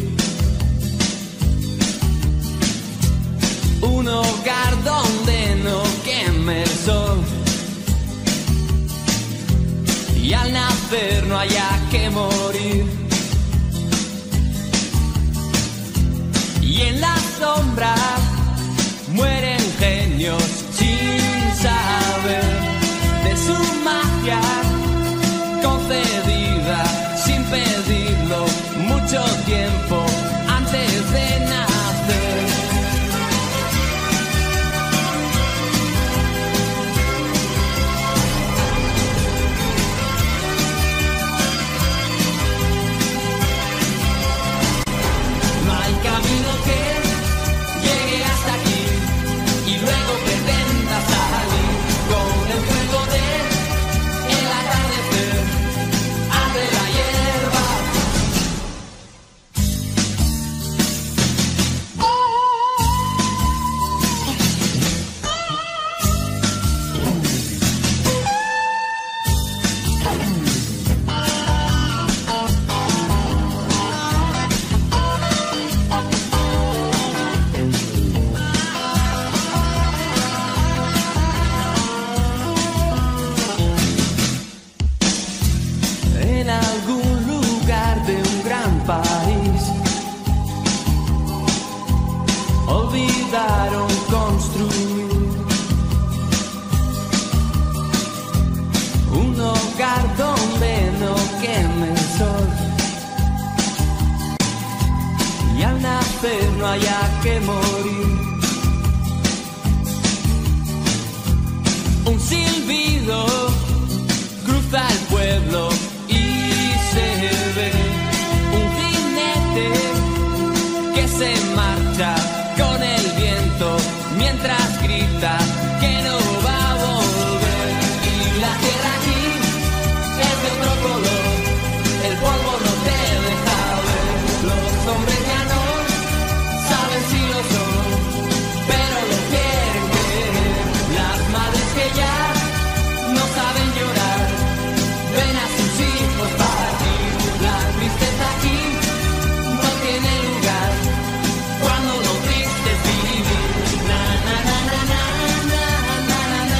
un hogar donde no queme el sol y al nacer no haya que morir. Y en la sombra mueren genios sin saber de su magia concedida sin pedirlo mucho tiempo antes de nacer. No hay camino que llegue hasta aquí y luego pretenda salir con el fuego de el atardecer. Abre la hierba. En algún lugar de un gran país olvidaron construir un hogar donde no queme el sol y al nacer no haya que morir. Un silbido grita que no va a volver. Y la tierra aquí es de otro color, el polvo no te deja ver. Los hombres ya no saben si lo son, pero lo quieren creer. Las madres que ya no saben llorar, ven a sus hijos partir. La tristeza aquí no tiene lugar, cuando lo triste es vivir. Na, na, na, na, na, na, na, na, na.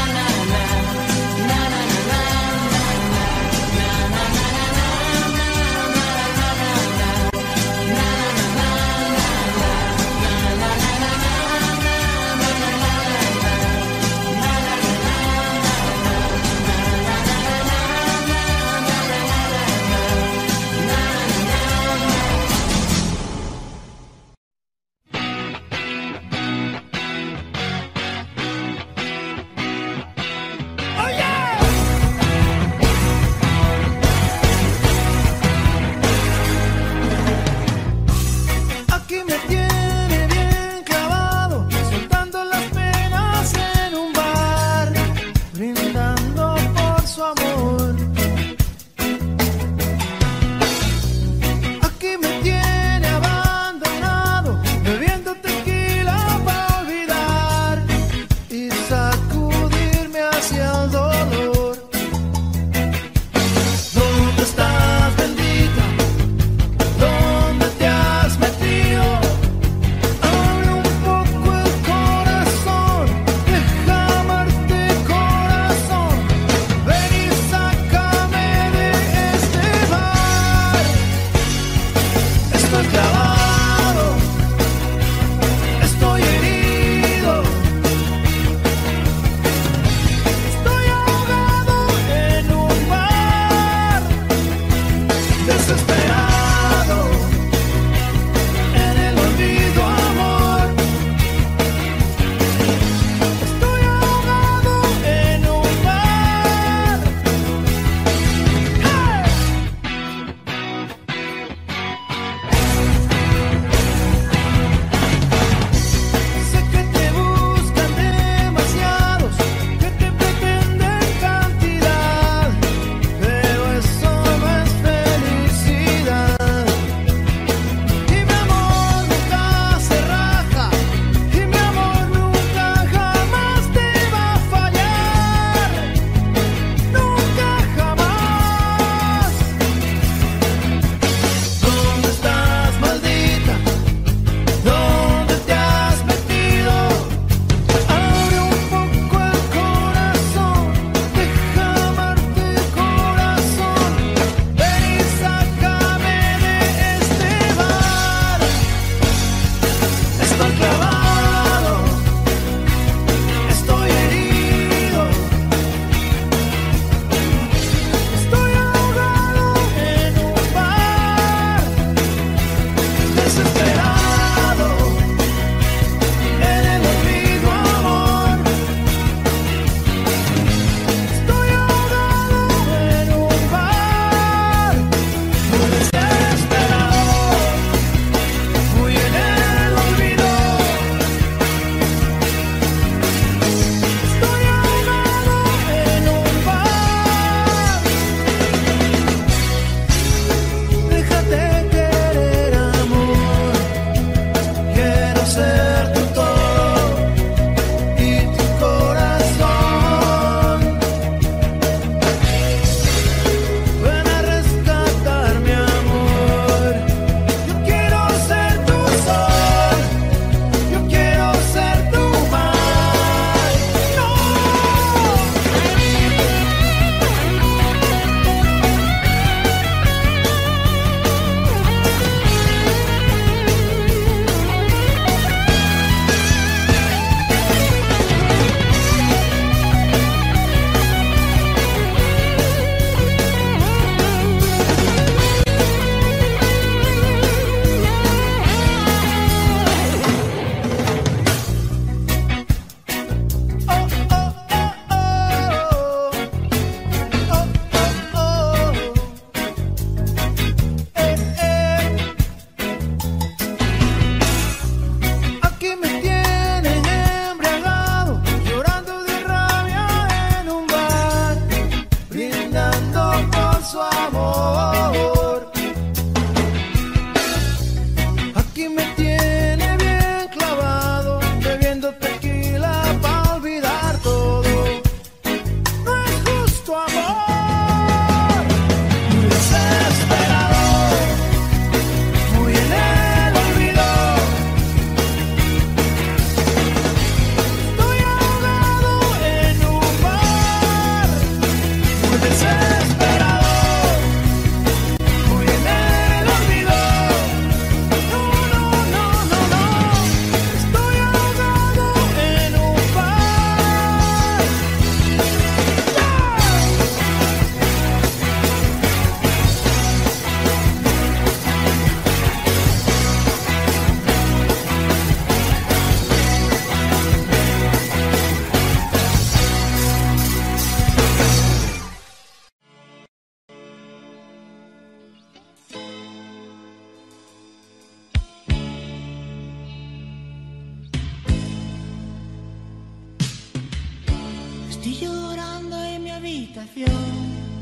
Estoy llorando en mi habitación.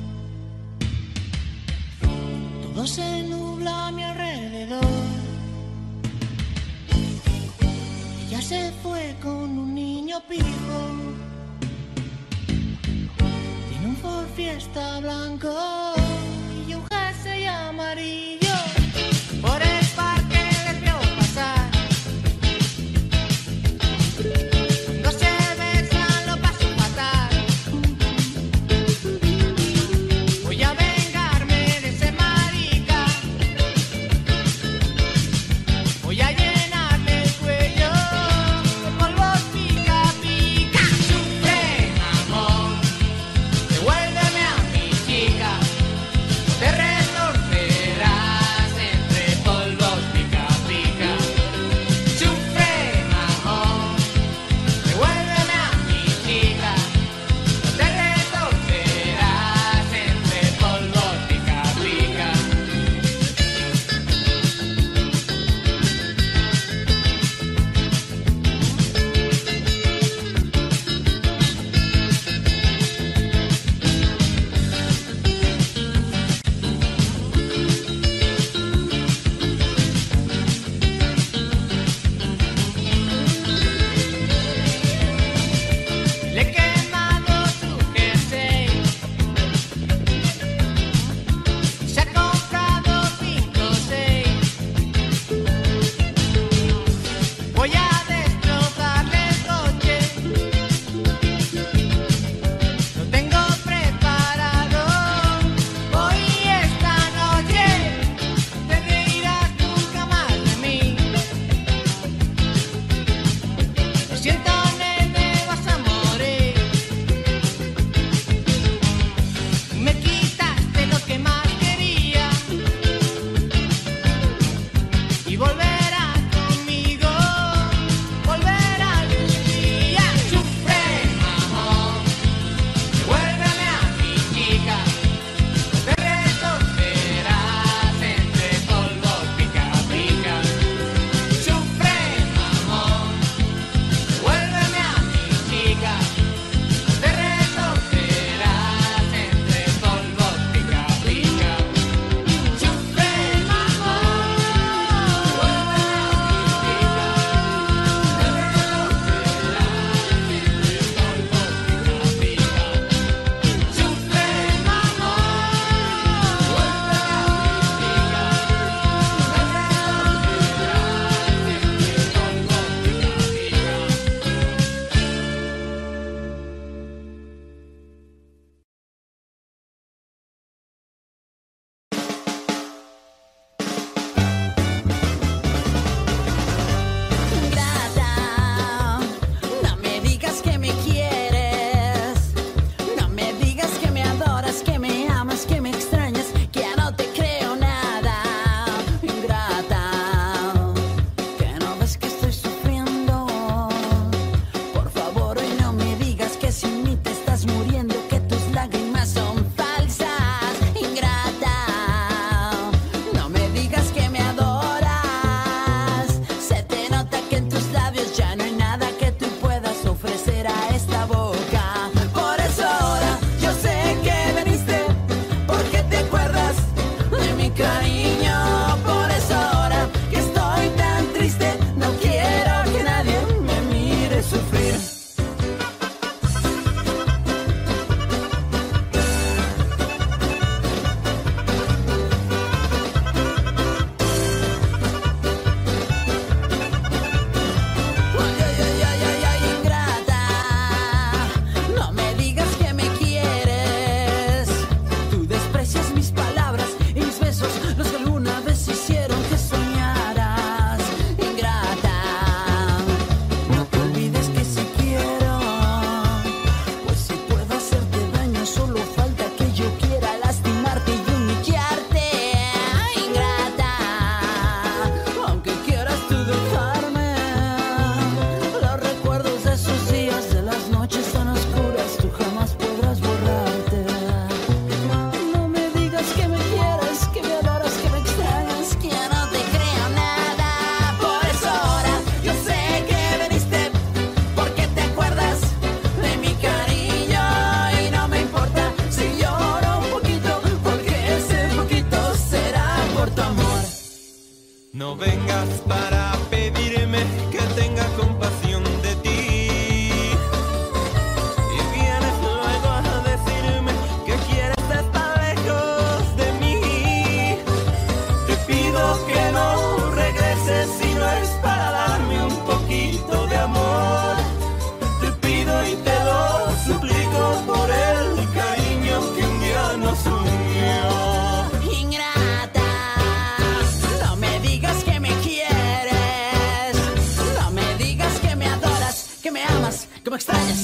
Todo se nubla a mi alrededor. Ella se fue con un niño pijo. Tiene un Ford Fiesta blanco y un jersey amarillo. Por el parque les vio pasar. Cuando se besan lo paso fatal. Voy a vengarme de ese marica. Voy a llenarle el cuello de polvos pica pica. Sufre, amor, devuélveme a mi chica.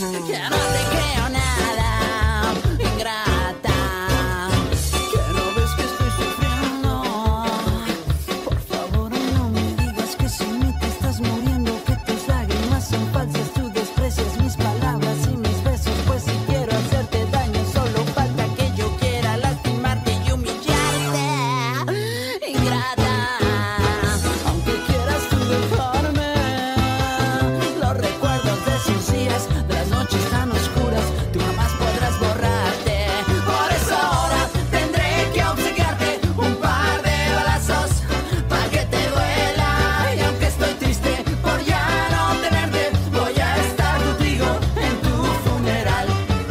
que no te creo nada, ingrata, que no ves que estoy sufriendo. Por favor no me digas que sin mí te estás muriendo, que tus lágrimas son falsas, tú desprecias mis palabras y mis besos, pues si quiero hacerte daño solo falta que yo quiera lastimarte y humillarte, ingrata. Aunque quieras tú dejarme, los recuerdos de esos días, de las noches tan oscuras, tú jamás podrás borrarte. Por eso ahora tendré que obsequiarte un par de balazos para que te duela. Y aunque estoy triste por ya no tenerte, voy a estar contigo en tu funeral.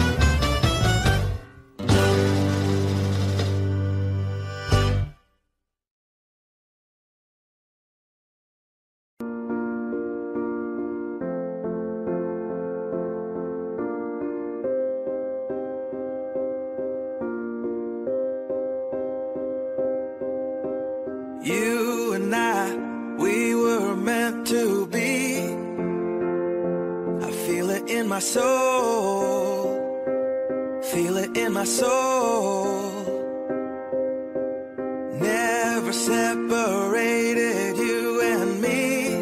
You and I, we were meant to be. I feel it in my soul, feel it in my soul. Never separated, you and me.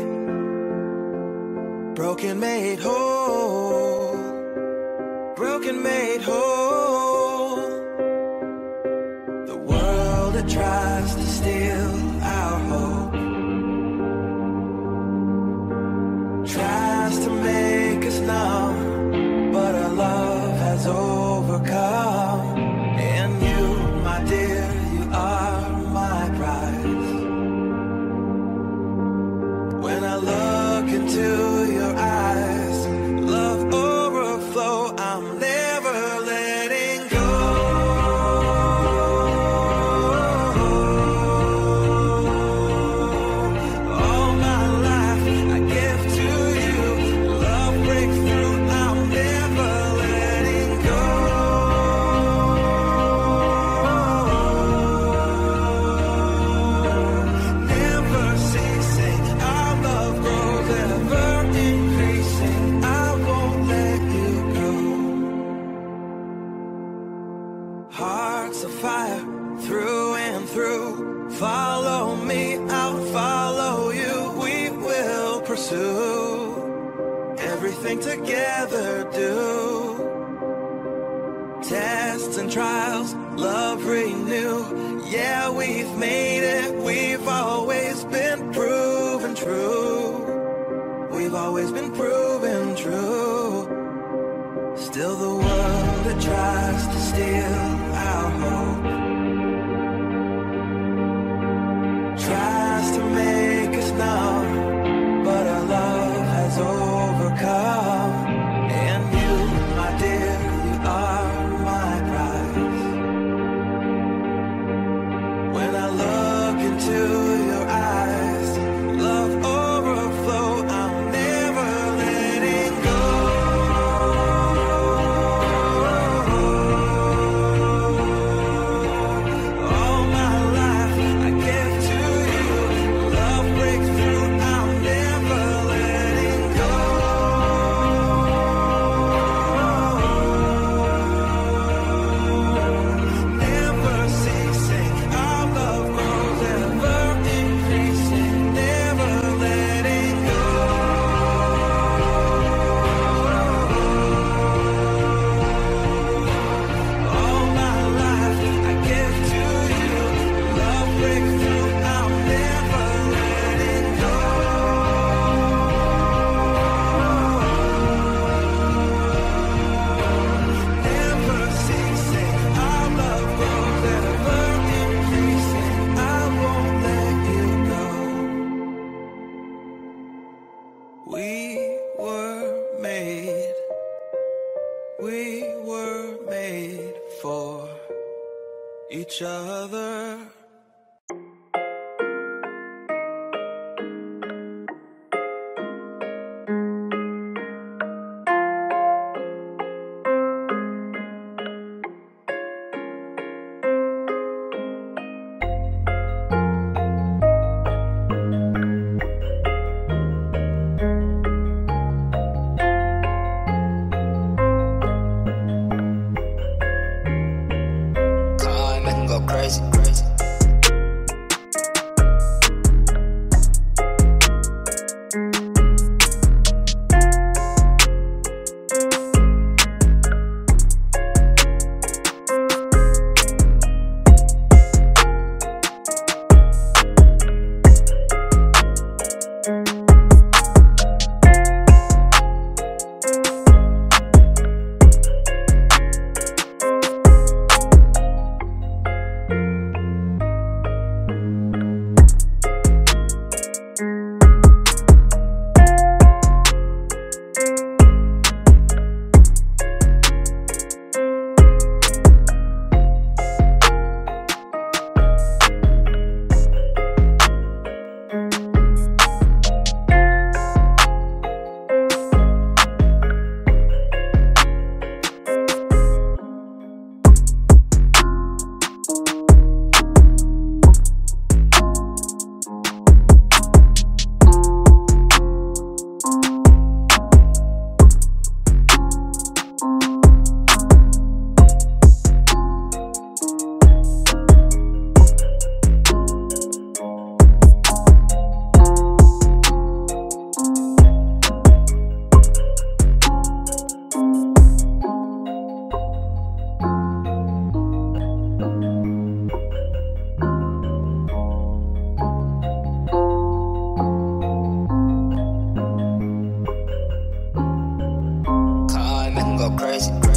Broken made whole, broken made whole. The world that tries to steal our hope tries to make us numb, but our love has overcome. And you, my dear, you are my prize. When I look into your eyes, love overflow, I'm never letting go. All my life I give to you. Love breaks through, I'm never letting go. Never ceasing, our love grows ever increasing. I won't let you go. Hearts of fire through and through. Follow me, I'll follow you. We will pursue everything together. Do tests and trials, love renew. Yeah, we've made it. We've always been proven true. We've always been proven true. Still the world that tries to steal our hope tries to make us numb, but our love has overcome. And you, my dear, you are my prize. When I look into your eyes, love overflow, I'm never letting go. All my life I give to you. Love breaks through, I'm never letting go. Never ceasing, our love grows ever increasing. Never letting go. All my life I give to you. Love breaks through, I'm never letting go. Never ceasing, our love grows ever increasing. I won't let you go. We were made, we were made for each other. crazy, crazy. Go crazy.